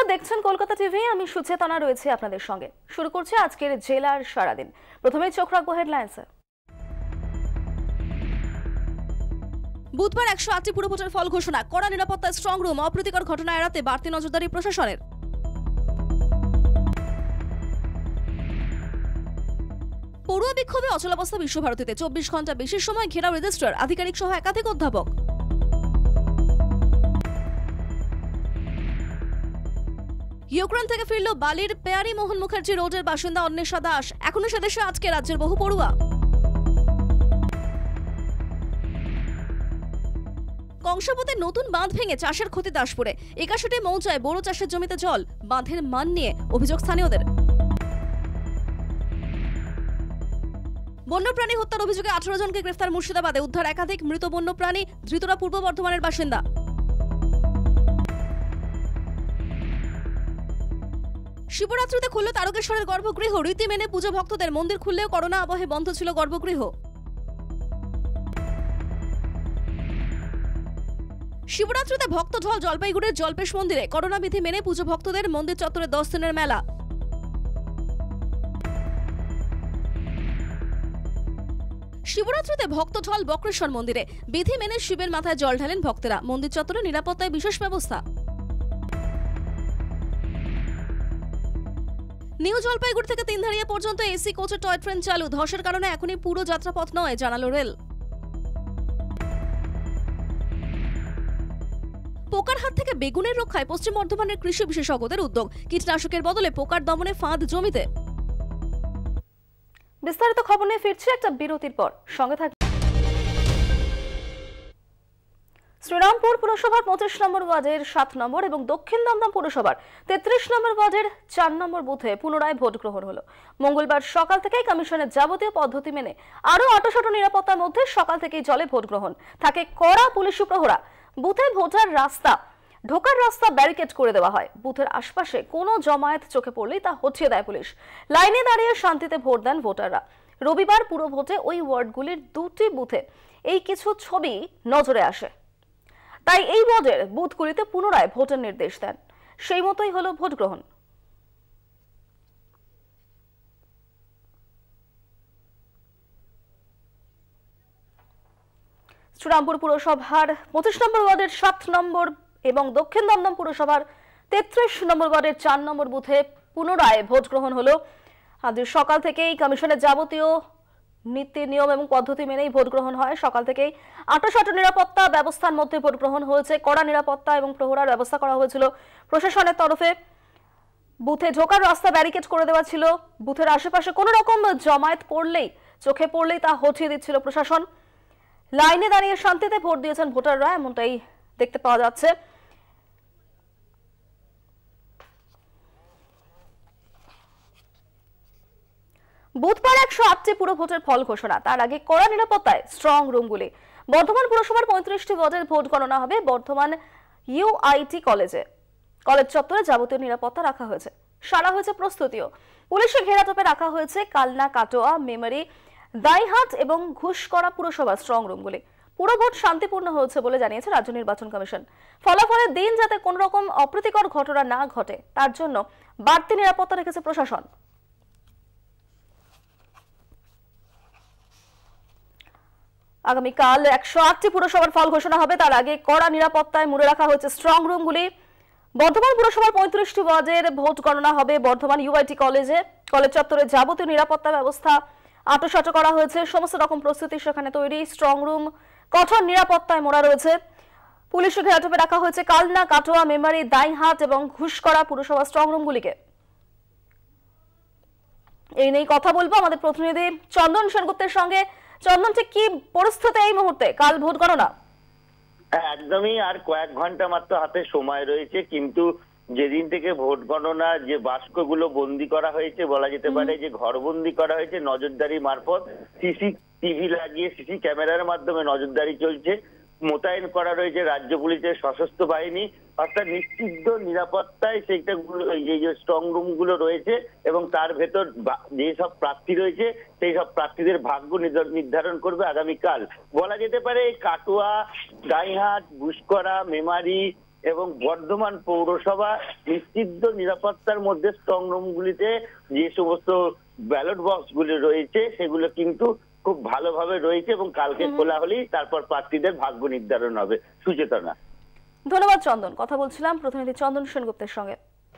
নমস্কার, দেখছেন কলকাতা টিভি। আমি সুচেতনা রয়েছে আপনাদের সঙ্গে। শুরু করছি আজকের জেলার সারাদিন। প্রথমেই চোখ রাখবো হেডলাইন্সে। বুধবার 108টি পুরভোটের ফল ঘোষণা, কড়া নিরাপত্তায় স্ট্রং রুম, অপ্রীতিকর ঘটনা এড়াতে বাড়তি নজরদারি প্রশাসনের। পড়ুয়া বিক্ষোভে অচলাবস্থা বিশ্বভারতীতে, 24 ঘন্টা বেশি সময় ঘেরাও রেজিস্ট্রার, আধিকারিক সহ একাধিক অধ্যাপক। ইউক্রেন থেকে ফিরল বালির পেয়ারি মোহন মুখার্জি রোডের বাসিন্দা অন্বেষা দাস। এখনো সে দেশে আজকে রাজ্যের বহু পড়ুয়া। কংসাবতীর নতুন বাঁধ ভেঙে চাষের ক্ষতি দাসপুরে, 81টি মৌজায় বোরো চাষের জমিতে জল, বাঁধের মান নিয়ে অভিযোগ স্থানীয়দের। বন্যপ্রাণী হত্যার অভিযোগে 18 জনকে গ্রেফতার মুর্শিদাবাদে, উদ্ধার একাধিক মৃত বন্যপ্রাণী, ধৃতরা পূর্ব বর্ধমানের বাসিন্দা। শিবরাত্রিতে খুলল তারকেশ্বরের গর্ভগৃহ, রীতি মেনে পুজো ভক্তদের, মন্দির খুললেও করোনা আবহে বন্ধ ছিল গর্ভগৃহ। শিবরাত্রিতে ভক্ত ঢল জলপাইগুড়ির জল্পেশ মন্দিরে, করোনা বিধি মেনে পুজো ভক্তদের, মন্দির চত্বরে 10 দিনের মেলা। শিবরাত্রিতে ভক্ত ঢল বক্রেশ্বর মন্দিরে, বিধি মেনে শিবের মাথায় জল ঢালেন ভক্তেরা, মন্দির চত্বরে নিরাপত্তায় বিশেষ ব্যবস্থা। নিউ জলপাইগুড়ি থেকে তিনধারিয়া পর্যন্ত এসি কোচের টয় ট্রেন চালু, ধসের কারণে এখনই পুরো যাত্রাপথ নয়, জানালো রেল। পোকার হাত থেকে বেগুনের রক্ষায় পশ্চিম বর্ধমানের কৃষি বিশেষজ্ঞদের উদ্যোগ, কীটনাশকের বদলে পোকার দমনে ফাঁদ জমিতে। বিস্তারিত খবর নিয়ে ফিরছি একটা বিরতির পর, সঙ্গে থাকুন। শ্রীরামপুর পুরসভার 25 নম্বর ওয়ার্ডের 7 নম্বর এবং দক্ষিণ দমদম পুরসভার 33 নম্বর ওয়ার্ডের 4 নম্বর বুথে পুনরায় ভোট গ্রহণ হলো। মঙ্গলবার সকাল থেকেই কমিশনের যাবতীয় পদ্ধতি মেনে আরো আটোসাটো নিরাপত্তার মধ্যে সকাল থেকেই চলে ভোট গ্রহণ। থাকে কড়া পুলিশি প্রহরা। বুথে ভোটার ঢোকার রাস্তা ব্যারিকেড করে দেওয়া হয়। বুথের আশপাশে কোনো জমায়েত চোখে পড়লেই তা হটিয়ে দেয় পুলিশ। লাইনে দাঁড়িয়ে শান্তিতে ভোট দেন ভোটাররা। রবিবার পুরো ভোটে ওই ওয়ার্ডগুলির 2টি বুথে এই কিছু ছবি নজরে আসে, তাই এই ওয়ার্ডের বুথগুলিতে পুনরায় ভোটের নির্দেশ দেন। সেই মতোই হলো ভোট গ্রহণ। শ্রীরামপুর পুরসভার 25 নম্বর ওয়ার্ডের 7 নম্বর এবং দক্ষিণ দমদম পুরসভার 33 নম্বর ওয়ার্ডের 4 নম্বর বুথে পুনরায় ভোট গ্রহণ হলো। আজ সকাল থেকেই কমিশনের যাবতীয় নীতি নিয়ম এবং পদ্ধতি মেনেই ভোট গ্রহণ হয়। সকাল থেকেই আটোসাটো নিরাপত্তা ব্যবস্থার মধ্যে ভোট গ্রহণ হয়েছে। কড়া নিরাপত্তা এবং প্রহরার ব্যবস্থা করা হয়েছিল প্রশাসনের তরফে। বুথে ঢোকার রাস্তা ব্যারিকেড করে দেওয়া ছিল। বুথের আশেপাশে কোনো রকম জমায়েত চোখে পড়লেই তা হটিয়ে দিচ্ছিল প্রশাসন। লাইনে দাঁড়িয়ে শান্তিতে ভোট দিয়েছেন ভোটাররা, এমনটাই দেখতে পাওয়া যাচ্ছে। বুধবার 108টি পুরো ভোটের ফল ঘোষণা, তার আগে কড়া নিরাপত্তায় স্ট্রং রুমগুলি। বর্ধমান পুরসভার 35টি ওয়ার্ডের ভোট গণনা হবে বর্ধমান ইউআইটি কলেজে। কলেজ চত্বরে যাবতীয় নিরাপত্তা রাখা হয়েছে, সারা হয়েছে প্রস্তুতিও। পুলিশের ঘেরাটোপে রাখা হয়েছে কালনা, কাটোয়া, মেমারি, দাইহাট এবং ঘুষকরা পুরসভার স্ট্রং রুমগুলি। পুরো ভোট শান্তিপূর্ণ হয়েছে বলে জানিয়েছে রাজ্য নির্বাচন কমিশন। ফলাফলের দিন যাতে কোন রকম অপ্রীতিকর ঘটনা না ঘটে তার জন্য বাড়তি নিরাপত্তা রেখেছে প্রশাসন। আগামীকাল 108টি পুরসভার ফল ঘোষণা হবে, তার আগে কড়া নিরাপত্তায় মুড়ে রাখা হয়েছে স্ট্রং রুমগুলি। বর্ধমান পুরসভার 35টি ওয়ার্ডের ভোট গণনা হবে বর্ধমান ইউআইটি কলেজে। কলেজ চত্বরে যাবতীয় নিরাপত্তা ব্যবস্থা আটোসাটো করা হয়েছে, সমস্ত রকম প্রস্তুতি সেখানে তৈরি। স্ট্রং রুম কঠোর নিরাপত্তায় মোড়া রয়েছে। পুলিশের ঘেরাটোপে রাখা হয়েছে কালনা, কাটোয়া, মেমারি, দাইহাট এবং ঘুষকরা পুরসভা স্ট্রং রুমগুলিকে। এই নিয়ে কথা বলবো আমাদের প্রতিনিধি চন্দন সেনগুপ্তের সঙ্গে। চন্দন, ঠিক কি পরিস্থিতি এই মুহূর্তে কাল ভোট গণনা? একদমই আর কয়েক ঘন্টা মাত্র হাতে সময় রয়েছে, কিন্তু যেদিন থেকে ভোট গণনা যে বাস্কগুলো বন্দি করা হয়েছে, বলা যেতে পারে যে ঘরবন্দি করা হয়েছে নজরদারি মারফত, সিসিটিভি লাগিয়ে সিসি ক্যামেরার মাধ্যমে নজরদারি চলছে। মোতায়েন করা রয়েছে রাজ্য পুলিশের সশস্ত্র বাহিনী, অর্থাৎ নিশ্চিত নিরাপত্তায় সেইটাগুলো এই যে স্ট্রং রুম গুলো রয়েছে এবং তার ভেতর যেসব প্রার্থী রয়েছে সেই সব প্রার্থীদের ভাগ্য নির্ধারণ করবে আগামীকাল। বলা যেতে পারে কাটোয়া, গাইহাট, ঘুষকরা, মেমারি এবং বর্ধমান পৌরসভা নিশ্চিত নিরাপত্তার মধ্যে স্ট্রং রুমগুলিতে যে সমস্ত ব্যালট বক্সগুলি রয়েছে সেগুলো কিন্তু খুব ভালোভাবে রয়েছে এবং কালকে খোলা হলেই তারপর প্রার্থীদের ভাগ্য নির্ধারণ হবে। সুচেতনা। ধন্যবাদ চন্দন। কথা বলছিলাম প্রতিনিধি চন্দন সেনগুপ্তের সঙ্গে।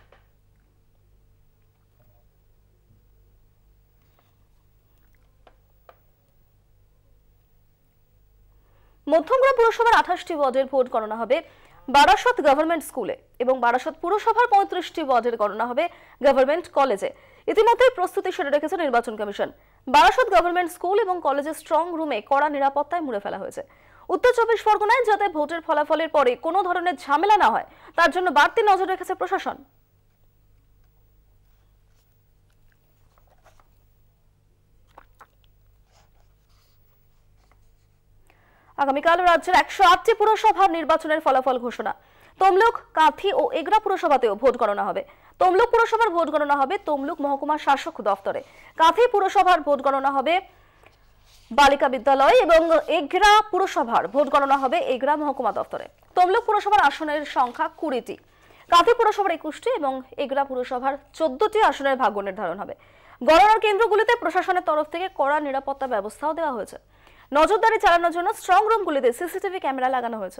মধ্যমগ্রাম পুরসভার 28টি ওয়ার্ডের ভোট গণনা হবে বারাসত গভর্নমেন্ট স্কুলে এবং বারাসত পুরসভার 35টি ওয়ার্ডের গণনা হবে গভর্নমেন্ট কলেজে। ইতিমধ্যে প্রস্তুতি সেরে রেখেছে নির্বাচন কমিশন। বারাসত গভর্নমেন্ট স্কুল এবং কলেজের স্ট্রং রুমে কড়া নিরাপত্তায় মুড়ে ফেলা হয়েছে। উত্তর 24 পরগনায় যাতে ভোটের ফলাফলের পরে কোনো ধরনের ঝামেলা না হয় তার জন্য বাড়তি নজর রেখেছে প্রশাসন। আগামীকাল রাজ্যের 108টি পুরসভার নির্বাচনের ফলাফল ঘোষণা। তমলুক, কাঁথি ও এগরা পুরসভাতেও ভোট গণনা হবে। তমলুক পুরসভার ভোট গণনা হবে তমলুক মহকুমা শাসক দফতরে। কাঁথি পুরসভার ভোট গণনা হবে বালিকা বিদ্যালয় এবং এগরা পুরসভার ভোট গণনা হবে এগরা মহকুমা দফতরে। তমলুক পুরসভার আসনের সংখ্যা 20টি, কাঁথি পুরসভার 21টি এবং এগরা পুরসভার 14টি আসনের ভাগ্য নির্ধারণ হবে। গণনার কেন্দ্রগুলিতে প্রশাসনের তরফ থেকে কড়া নিরাপত্তা ব্যবস্থাও দেওয়া হয়েছে। নজরদারি চালানোর জন্য স্ট্রং রুমগুলিতে সিসিটিভি ক্যামেরা লাগানো হয়েছে।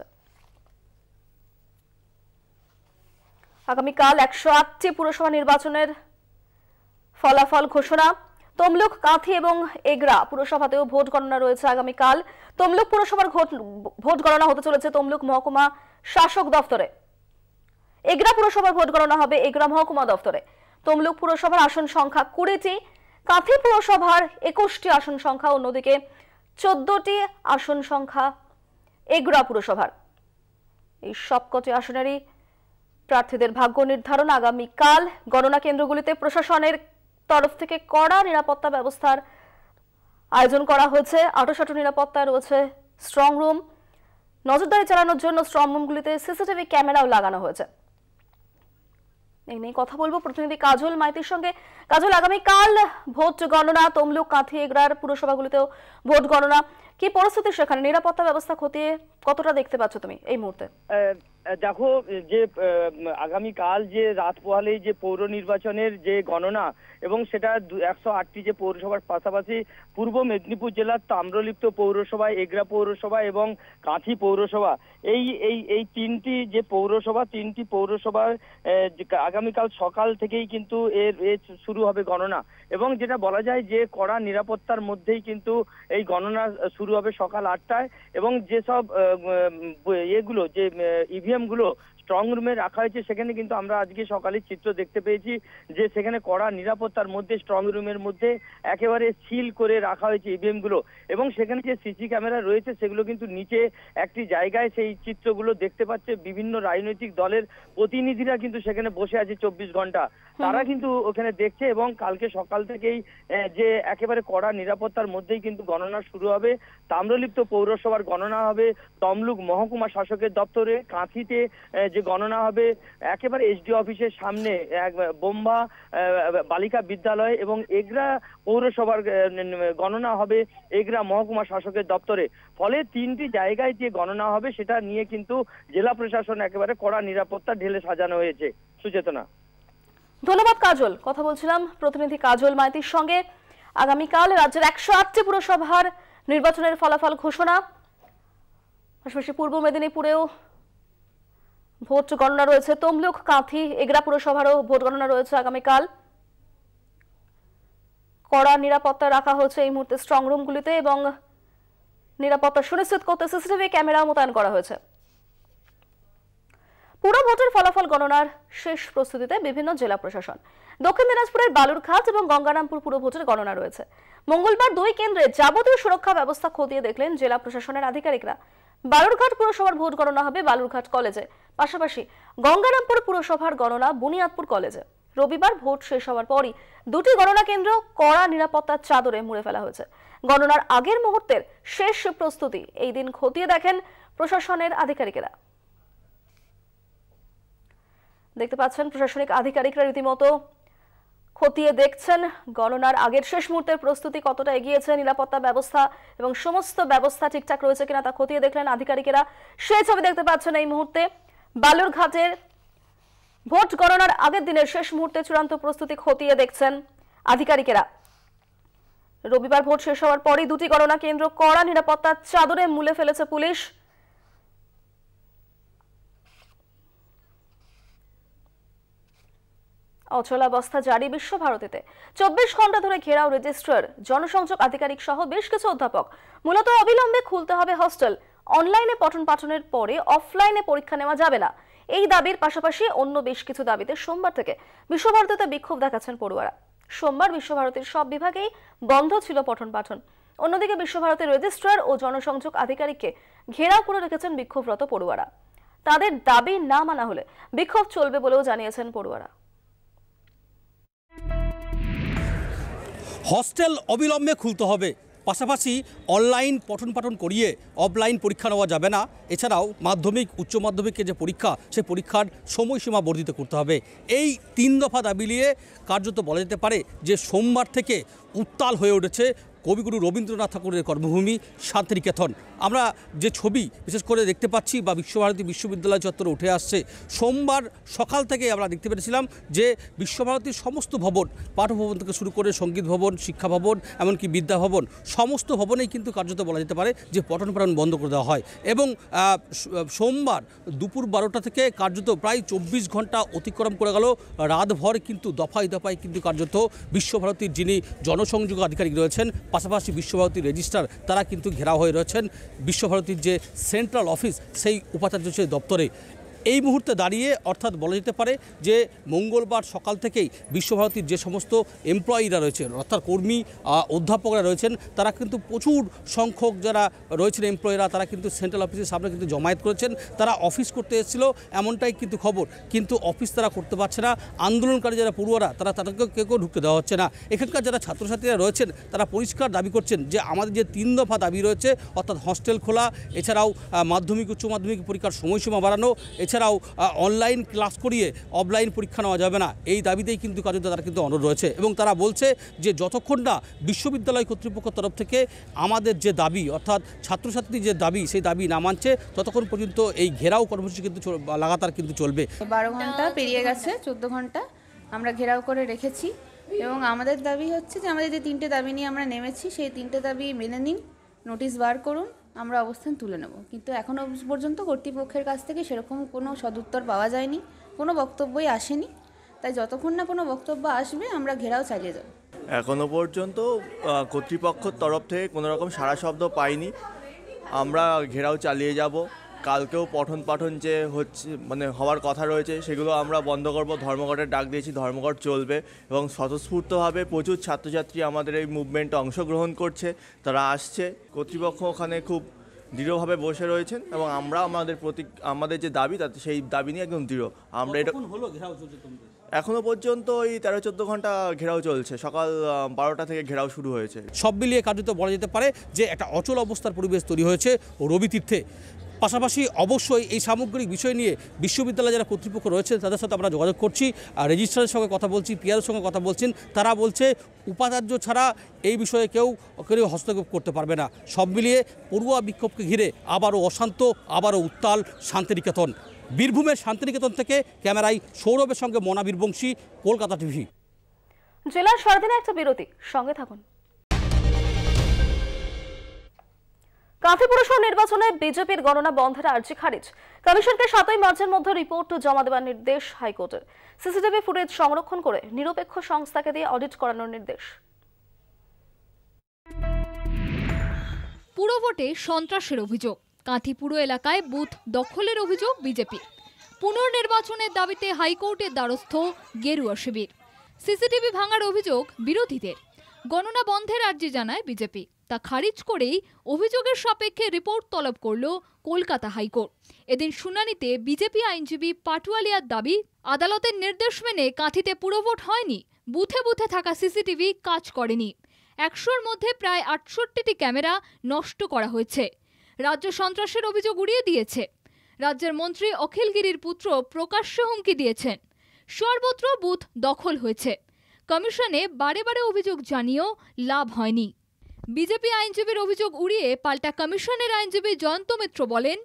আগামীকাল 108টি পুরসভা নির্বাচনের ফলাফল ঘোষণা। তমলুক, কাঁথি এবং এগরা পুরসভাতেও ভোট গণনা রয়েছে আগামীকাল। তমলুক পুরসভার ভোট গণনা হতে চলেছে তমলুক মহকুমা শাসক দফতরে। এগরা পুরসভার ভোট গণনা হবে এগরা মহকুমা দফতরে। তমলুক পুরসভার আসন সংখ্যা 20টি, কাঁথি পুরসভার 21টি আসন সংখ্যা, অন্যদিকে 14টি আসন সংখ্যা এগরা পুরসভার। এই সবকটি আসনেরই প্রার্থীদের ভাগ্য নির্ধারণ আগামীকাল। গণনা কেন্দ্রগুলিতে প্রশাসনের তরফ থেকে কড়া নিরাপত্তা ব্যবস্থার আয়োজন করা হয়েছে। আঁটোসাঁটো নিরাপত্তায় রয়েছে স্ট্রং রুম। নজরদারি চালানোর জন্য স্ট্রং রুমগুলিতে সিসিটিভি ক্যামেরাও লাগানো হয়েছে। এই নিয়ে কথা বলবো প্রতিনিধি কাজল মাইতির সঙ্গে। কাজল, আগামীকাল ভোট গণনা, তমলুক, কাঁথি, এগরার পুরসভাগুলিতেও ভোট গণনা, কি পরিস্থিতি সেখানে? নিরাপত্তা ব্যবস্থা খতিয়ে কতটা দেখতে পাচ্ছ তুমি এই মুহূর্তে? দেখো, যে আগামীকাল যে রাত পোহালেই যে পৌর নির্বাচনের যে গণনা এবং সেটা 108টি যে পৌরসভার পাশাপাশি পূর্ব মেদিনীপুর জেলার তাম্রলিপ্ত পৌরসভা, এগরা পৌরসভা এবং কাঁথি পৌরসভা, এই তিনটি পৌরসভার আগামীকাল সকাল থেকেই কিন্তু এর শুরু হবে গণনা এবং যেটা বলা যায় যে কড়া নিরাপত্তার মধ্যেই কিন্তু এই গণনা শুরু হবে সকাল 8টায় এবং যেসব এগুলো যে ইভিএম গুলো স্ট্রং রুমে রাখা হয়েছে সেখানে কিন্তু আমরা আজকে সকালে চিত্র দেখতে পেয়েছি যে সেখানে কড়া নিরাপত্তার মধ্যে স্ট্রং রুমের মধ্যে একেবারে সিল করে রাখা হয়েছে ইভিএম গুলো এবং সেখানে যে সিসি ক্যামেরা রয়েছে সেগুলো কিন্তু নিচে একটি জায়গায় সেই চিত্রগুলো দেখতে পাচ্ছে। বিভিন্ন রাজনৈতিক দলের প্রতিনিধিরা কিন্তু সেখানে বসে আছে 24 ঘন্টা, তারা কিন্তু ওখানে দেখছে এবং কালকে সকাল থেকেই যে একেবারে কড়া নিরাপত্তার মধ্যেই কিন্তু গণনা শুরু হবে। তাম্রলিপ্ত পৌরসভার গণনা হবে তমলুক মহকুমা শাসকের দপ্তরে, কাঁথিতে যে গণনা হবে একেবারে এসডি অফিসের সামনে বোম্বা বালিকা বিদ্যালয় এবং এগরা পৌরসভার গণনা হবে এগরা মহকুমা শাসকের দপ্তরে। ফলে তিনটি জায়গায় যে গণনা হবে সেটা নিয়ে কিন্তু জেলা প্রশাসন একেবারে কড়া নিরাপত্তা ঢেলে সাজানো হয়েছে। সুচেতনা। ধন্যবাদ কাজল। কথা বলছিলাম প্রতিনিধি কাজল মাইতির সঙ্গে। আগামীকাল রাজ্যের 108টি পুরসভার নির্বাচনের ফলাফল ঘোষণা, পাশাপাশি পূর্ব মেদিনীপুরেও ভোট গণনা রয়েছে। তমলুক, কাঁথি, এগরা পুরসভারও ভোট গণনা রয়েছে আগামীকাল। কড়া নিরাপত্তা রাখা হয়েছে এই মুহূর্তে স্ট্রং রুমগুলিতে এবং নিরাপত্তা সুনিশ্চিত করতে সিসিটিভি ক্যামেরা মোতায়েন করা হয়েছে। পুরো ভোটের ফলাফল গণনার শেষ প্রস্তুতিতে বিভিন্ন জেলা প্রশাসন। দক্ষিণ দিনাজপুরের বালুরঘাট এবং গঙ্গারামপুর পুরো ভোটের গণনা রয়েছে। মঙ্গলবার 2 কেন্দ্রে যাবতীয় সুরক্ষা ব্যবস্থা খতিয়ে দেখলেন জেলা প্রশাসনের আধিকারিকরা। বালুরঘাট পুরসভার ভোট গণনা হবে বালুরঘাট কলেজে, পাশাপাশি গঙ্গারামপুর পুরসভার গণনা বুনিয়াদপুর কলেজে। রবিবার ভোট শেষ হওয়ার পরই 2টি গণনা কেন্দ্র কড়া নিরাপত্তার চাদরে মুড়ে ফেলা হয়েছে। গণনার আগের মুহূর্তের শেষ প্রস্তুতি এই দিন খতিয়ে দেখেন প্রশাসনের আধিকারিকেরা। দেখতে পাচ্ছেন প্রশাসনিক আধিকারিকরা রীতিমতো খতিয়ে দেখছেন গণনার আগের শেষ মুহূর্তের প্রস্তুতি কতটা এগিয়েছে, নিরাপত্তা ব্যবস্থা এবং সমস্ত ব্যবস্থা ঠিকঠাক রয়েছে কিনা তা খতিয়ে দেখলেন আধিকারিকেরা। সেই ছবি দেখতে পাচ্ছেন এই মুহূর্তে। বালুরঘাটের ভোট গণনার আগের দিনের শেষ মুহূর্তে চূড়ান্ত প্রস্তুতি খতিয়ে দেখছেন আধিকারিকেরা। রবিবার ভোট শেষ হওয়ার পরই দুটি গণনা কেন্দ্র কড়া নিরাপত্তার চাদরে মুলে ফেলেছে পুলিশ। অচলাবস্থা জারি বিশ্বভারতীতে। 24 ঘন্টা ধরে ঘেরাও রেজিস্ট্রার, জনসংযোগ আধিকারিক সহ বেশ কিছু অধ্যাপক। মূলত অবিলম্বে খুলতে হবে হস্টেল। অনলাইনে পঠন পাঠনের পরে অফলাইনে পরীক্ষা নেওয়া যাবে না। এই দাবির পাশাপাশি অন্য বেশ কিছু দাবিতে সোমবার থেকে বিশ্বভারতীতে বিক্ষোভ দেখাচ্ছেন পড়ুয়ারা। সোমবার বিশ্বভারতীর সব বিভাগেই বন্ধ ছিল পঠন পাঠন। অন্যদিকে বিশ্বভারতীর রেজিস্ট্রার ও জনসংযোগ আধিকারিককে ঘেরাও করে রেখেছেন বিক্ষোভরত পড়ুয়ারা। তাদের দাবি না মানা হলে বিক্ষোভ চলবে বলেও জানিয়েছেন পড়ুয়ারা। হস্টেল অবিলম্বে খুলতে হবে, পাশাপাশি অনলাইন পঠন পাঠন করিয়ে অফলাইন পরীক্ষা নেওয়া যাবে না। এছাড়াও মাধ্যমিক উচ্চ মাধ্যমিকের যে পরীক্ষা, সেই পরীক্ষার সময়সীমা বর্ধিত করতে হবে। এই 3 দফা দাবি নিয়ে কার্যত বলা যেতে পারে যে সোমবার থেকে উত্তাল হয়ে উঠেছে কবিগুরু রবীন্দ্রনাথ ঠাকুরের কর্মভূমি শান্তিনিকেতন। আমরা যে ছবি বিশেষ করে দেখতে পাচ্ছি বা বিশ্বভারতী বিশ্ববিদ্যালয় চত্বরে উঠে আসছে, সোমবার সকাল থেকে আমরা দেখতে পেরেছিলাম যে বিশ্বভারতীর সমস্ত ভবন, পাঠভবন থেকে শুরু করে সঙ্গীত ভবন, শিক্ষা ভবন, এমনকি বিদ্যা ভবন, সমস্ত ভবনেই কিন্তু কার্যত বলা যেতে পারে যে পঠন পাঠন বন্ধ করে দেওয়া হয়। এবং সোমবার দুপুর 12টা থেকে কার্যত প্রায় 24 ঘন্টা অতিক্রম করে গেল। রাতভর কিন্তু দফায় দফায় কিন্তু কার্যত বিশ্বভারতীর যিনি জনসংযোগ আধিকারিক রয়েছেন, পাশাপাশি বিশ্বভারতীর রেজিস্ট্রার, তারা কিন্তু ঘেরাও হয়ে রয়েছেন বিশ্বভারতীর যে সেন্ট্রাল অফিস, সেই উপাচার্য সেই দপ্তরে। এই মুহূর্তে দাঁড়িয়ে অর্থাৎ বলা যেতে পারে যে মঙ্গলবার সকাল থেকেই বিশ্বভারতীর যে সমস্ত এমপ্লয়িরা রয়েছেন, অর্থাৎ কর্মী অধ্যাপকরা রয়েছেন, তারা কিন্তু প্রচুর সংখ্যক যারা রয়েছেন এমপ্লয়িরা, তারা কিন্তু সেন্ট্রাল অফিসের সামনে কিন্তু জমায়েত করেছেন। তারা অফিস করতে এসেছিল এমনটাই কিন্তু খবর, কিন্তু অফিস তারা করতে পারছে না। আন্দোলনকারী যারা পড়ুয়ারা, তাদেরকে কেউ ঢুকতে দেওয়া হচ্ছে না। এখানকার যারা ছাত্রছাত্রীরা রয়েছেন, তারা পরিষ্কার দাবি করছেন যে আমাদের যে 3 দফা দাবি রয়েছে, অর্থাৎ হস্টেল খোলা, এছাড়াও মাধ্যমিক উচ্চ মাধ্যমিক পরীক্ষার সময়সীমা বাড়ানো, এছাড়াও অনলাইন ক্লাস করিয়ে অফলাইন পরীক্ষা নেওয়া যাবে না, এই দাবিতেই কিন্তু কার্যত তারা কিন্তু অনড় রয়েছে। এবং তারা বলছে যে যতক্ষণ না বিশ্ববিদ্যালয় কর্তৃপক্ষের তরফ থেকে আমাদের যে দাবি, অর্থাৎ ছাত্রছাত্রী যে দাবি, সেই দাবি না মানছে, ততক্ষণ পর্যন্ত এই ঘেরাও কর্মসূচি কিন্তু লাগাতার কিন্তু চলবে। 12 ঘন্টা পেরিয়ে গেছে, 14 ঘন্টা আমরা ঘেরাও করে রেখেছি। এবং আমাদের দাবি হচ্ছে যে আমাদের যে 3টে দাবি নিয়ে আমরা নেমেছি, সেই 3টে দাবি মেনে নিন, নোটিশ বার করুন, আমরা অবস্থান তুলে নেব। কিন্তু এখনও পর্যন্ত কর্তৃপক্ষের কাছ থেকে সেরকম কোনো সদুত্তর পাওয়া যায়নি, কোনো বক্তব্যই আসেনি। তাই যতক্ষণ না কোনো বক্তব্য আসবে আমরা ঘেরাও চালিয়ে যাব। এখনও পর্যন্ত কর্তৃপক্ষের তরফ থেকে কোনো রকম সাড়া শব্দ পাইনি। আমরা ঘেরাও চালিয়ে যাব। কালকেও পঠন পাঠন যে হচ্ছে হওয়ার কথা রয়েছে, সেগুলো আমরা বন্ধ করব। ধর্মঘটের ডাক দিয়েছি, ধর্মঘট চলবে। এবং স্বতঃস্ফূর্তভাবে প্রচুর ছাত্রছাত্রী আমাদের এই মুভমেন্টে অংশগ্রহণ করছে, তারা আসছে। কর্তৃপক্ষ ওখানে খুব দৃঢ়ভাবে বসে রয়েছেন এবং আমরা আমাদের যে দাবি, তাতে সেই দাবি নিয়ে একদম দৃঢ়। আমরা এটা এখনো পর্যন্ত এই 13-14 ঘন্টা ঘেরাও চলছে। সকাল 12টা থেকে ঘেরাও শুরু হয়েছে। সব মিলিয়ে কার্যত বলা যেতে পারে যে একটা অচল অবস্থার পরিবেশ তৈরি হয়েছে রবিতীর্থে। পাশাপাশি অবশ্যই এই সামগ্রিক বিষয় নিয়ে বিশ্ববিদ্যালয়ে যারা কর্তৃপক্ষ রয়েছে, তাদের সাথে আমরা যোগাযোগ করছি, আর রেজিস্ট্রারের সঙ্গে কথা বলছি, পিআরের সঙ্গে কথা বলছেন। তারা বলছে উপাচার্য ছাড়া এই বিষয়ে কেউ হস্তক্ষেপ করতে পারবে না। সব মিলিয়ে পড়ুয়া বিক্ষোভকে ঘিরে আবারও অশান্ত, আবারও উত্তাল শান্তিনিকেতন। বীরভূমের শান্তিনিকেতন থেকে ক্যামেরায় সৌরভের সঙ্গে মনা বীরবংশী, কলকাতা টিভি। জেলার সারাদিনে একটা বিরতি, সঙ্গে থাকুন। কাঁথি পুরসভা নির্বাচনে বিজেপির গণনা বন্ধের আর্জি খারিজ। কমিশনকে 7ই মার্চের মধ্যে রিপোর্ট জমা দেওয়ার নির্দেশ হাইকোর্টের। সিসিটিভি ফুটেজ সংরক্ষণ করে নিরপেক্ষ সংস্থাকে দিয়ে অডিট করানোর নির্দেশ। পুরভোটে সন্ত্রাসের অভিযোগ। কাঁথি পুর এলাকায় বুথ দখলের অভিযোগ বিজেপি। পুনর্নির্বাচনের দাবিতে হাইকোর্টের দ্বারস্থ গেরুয়া শিবির। সিসিটিভি ভাঙার অভিযোগ বিরোধীদের। গণনা বন্ধের আর্জি জানায় বিজেপি। তা খারিজ করেই অভিযোগের সাপেক্ষে রিপোর্ট তলব করল কলকাতা হাইকোর্ট। এদিন শুনানিতে বিজেপি আইনজীবী পাটুয়ালিয়ার দাবি, আদালতের নির্দেশ মেনে কাঁথিতে পুরভোট হয়নি, বুথে বুথে থাকা সিসিটিভি কাজ করেনি। 100-র মধ্যে প্রায় 68টি ক্যামেরা নষ্ট করা হয়েছে। রাজ্য সন্ত্রাসের অভিযোগ উড়িয়ে দিয়েছে। রাজ্যের মন্ত্রী অখিল গিরির পুত্র প্রকাশ্যে হুমকি দিয়েছেন। সর্বত্র বুথ দখল হয়েছে। কমিশনে বারে বারে অভিযোগ জানিয়েও লাভ হয়নি। বিজেপি আইনজীবীর অভিযোগ উড়িয়ে পাল্টা কমিশনের আইনজীবী জয়ন্ত মিত্র বলেন,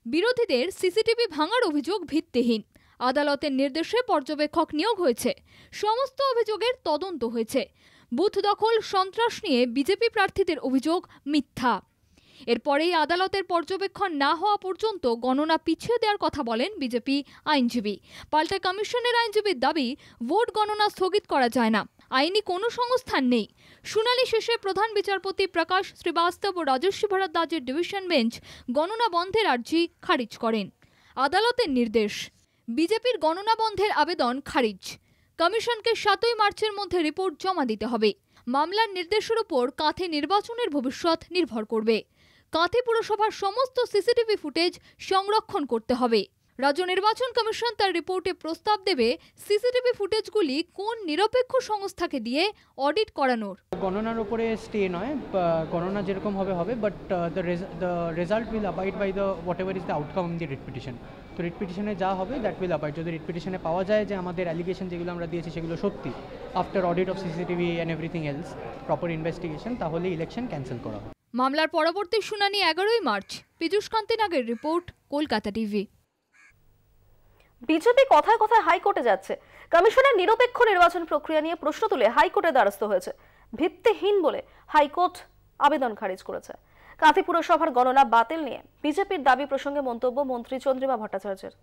বিরোধীদের সিসিটিভি ভাঙার অভিযোগ ভিত্তিহীন। আদালতের নির্দেশে পর্যবেক্ষক নিয়োগ হয়েছে। সমস্ত অভিযোগের তদন্ত হয়েছে। বুথ দখল সন্ত্রাস নিয়ে বিজেপি প্রার্থীদের অভিযোগ মিথ্যা। এরপরেই আদালতের পর্যবেক্ষণ না হওয়া পর্যন্ত গণনা পিছিয়ে দেওয়ার কথা বলেন বিজেপি আইনজীবী। পাল্টা কমিশনের আইনজীবীর দাবি, ভোট গণনা স্থগিত করা যায় না, আইনি কোনো সংস্থান নেই। শুনানি শেষে প্রধান বিচারপতি প্রকাশ শ্রীবাস্তব ও রাজস্বী ভরদ্বাজের ডিভিশন বেঞ্চ গণনা বন্ধের আর্জি খারিজ করেন। আদালতের নির্দেশ, বিজেপির গণনা বন্ধের আবেদন খারিজ। কমিশনকে 7ই মার্চের মধ্যে রিপোর্ট জমা দিতে হবে। মামলার নির্দেশের উপর কাঁথি নির্বাচনের ভবিষ্যৎ নির্ভর করবে। কাঁথি পুরসভার সমস্ত সিসিটিভি ফুটেজ সংরক্ষণ করতে হবে। রাজ্য নির্বাচন কমিশন তার রিপোর্টে প্রস্তাব দেবে সিসিটিভি ফুটেজগুলি কোন নিরপেক্ষ সংস্থাকে দিয়ে অডিট করানোর। গণনার উপরে স্টে নয়, গণনা যেরকম হবে হবে, but the result will abide by the whatever is the outcome in the writ petition. তো রিট পিটিশনে যা হবে দ্যাট উইল অ্যাবাইড। যদি রিট পিটিশনে পাওয়া যায় যে আমাদের অ্যালিগেশন যেগুলো আমরা দিয়েছি সেগুলো সত্যি, after audit of CCTV and everything else, proper investigation, তাহলে ইলেকশন ক্যান্সেল করা হবে। মামলার পরবর্তী শুনানি 11ই মার্চ। পীযূষ কান্তি নাগের রিপোর্ট, কলকাতা টিভি। বিজেপি কথায় কথায় হাইকোর্টে যাচ্ছে। কমিশনের নিরপেক্ষ নির্বাচন প্রক্রিয়া নিয়ে প্রশ্ন তুলে হাইকোর্টের দ্বারস্থ হয়েছে। ভিত্তিহীন বলে হাইকোর্ট আবেদন খারিজ করেছে। কাঁথি পুরসভার গণনা বাতিল নিয়ে বিজেপির দাবি প্রসঙ্গে মন্তব্য মন্ত্রী চন্দ্রিমা ভট্টাচার্যের।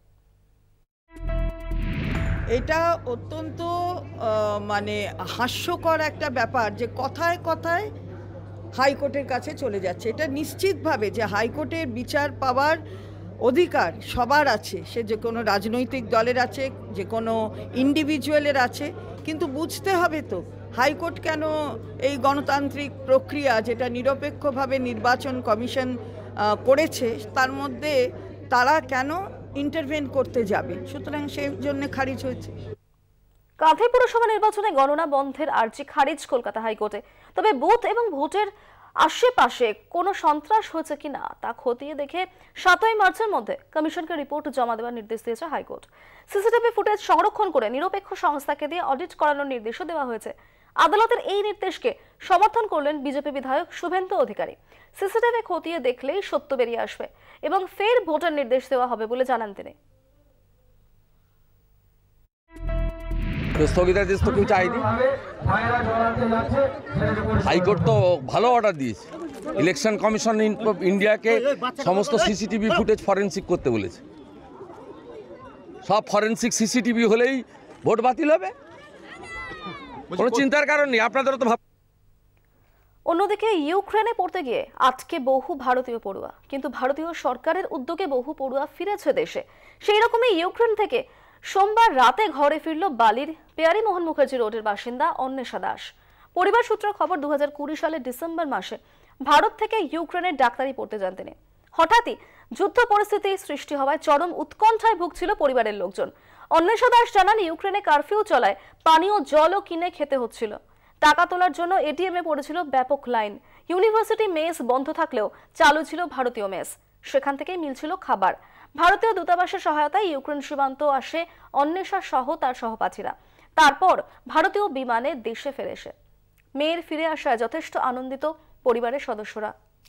এটা অত্যন্ত মানে হাস্যকর একটা ব্যাপার যে কথায় কথায় হাইকোর্টের কাছে চলে যাচ্ছে। এটা নিশ্চিতভাবে যে হাইকোর্টের বিচার পাওয়ার অধিকার সবার আছে, সে যে কোনো রাজনৈতিক দলের আছে, যে কোনো ইন্ডিভিজুয়ালের আছে, কিন্তু বুঝতে হবে তো হাইকোর্ট কেন এই গণতান্ত্রিক প্রক্রিয়া যেটা নিরপেক্ষভাবে নির্বাচন কমিশন করেছে তার মধ্যে তারা কেন ইন্টারভেন করতে যাবে। সুতরাং সেই জন্য খারিজ হয়েছে। কাঁথি পুরসভা নির্বাচনে গণনা বন্ধের আর্জি খারিজ কলকাতা হাইকোর্টে। তবে বুথ এবং ভোটের আশেপাশে কোনো সন্ত্রাস হয়েছে কিনা তা খতিয়ে দেখে 7ই মার্চের মধ্যে কমিশনকে রিপোর্ট জমা দেওয়ার নির্দেশ দিয়েছে হাইকোর্ট। সিসিটিভি ফুটেজ সংরক্ষণ করে নিরপেক্ষ সংস্থাকে দিয়ে অডিট করানোর নির্দেশও দেওয়া হয়েছে। আদালতের এই নির্দেশকে সমর্থন করলেন বিজেপি বিধায়ক শুভেন্দু অধিকারী। সিসিটিভি খতিয়ে দেখলেই সত্য বেরিয়ে আসবে এবং ফের ভোটের নির্দেশ দেওয়া হবে বলে জানান তিনি। স্থগিতাদেশ তো কেউ চাইনি, হাইকোর্ট তো ভালো অর্ডার দিয়েছে। ইলেকশন কমিশন ইন্ডিয়াকে সমস্ত সিসিটিভি ফুটেজ ফরেনসিক করতে বলেছে। সব ফরেনসিক সিসিটিভি হলেই ভোট বাতিল হবে, কোনো চিন্তার কারণ নেই। আপনাদেরও তো অন্যদিকে ইউক্রেনে পড়তে গিয়ে আটকে বহু ভারতীয় পড়ুয়া, কিন্তু ভারতীয় সরকারের উদ্যোগে বহু পড়ুয়া ফিরেছে দেশে। সেই রকমই ইউক্রেন থেকে সোমবার রাতে ঘরে ফিরল বালির পেয়ারীমোহন মুখার্জি রোডের বাসিন্দা অন্বেষা দাস। পরিবার সূত্রে খবর, 2020 সালের ডিসেম্বর মাসে ভারত থেকে ইউক্রেনের ডাক্তারি পড়তে যান তিনি। হঠাৎই যুদ্ধ পরিস্থিতি সৃষ্টি হওয়ায় চরম উৎকণ্ঠায় ভুগছিল পরিবারের লোকজন। অন্বেষা দাস জানান, ইউক্রেনে কারফিউ চলায় পানীয় জলও কিনে খেতে হচ্ছিল। টাকা তোলার জন্য এটিএমে পড়েছিল ব্যাপক লাইন। ইউনিভার্সিটি মেস বন্ধ থাকলেও চালু ছিল ভারতীয় মেস, সেখান থেকেই মিলছিল খাবার। ভারতীয় দূতাবাসের সহায়তায় ইউক্রেন সীমান্ত আসে অন্বেষা সহ তার সহপাঠীরা। তারপর ভারতীয় বিমানে দেশে ফেরে এসে মেয়ের ফিরে আসায় যথেষ্ট আনন্দিত পরিবারের সদস্যরা।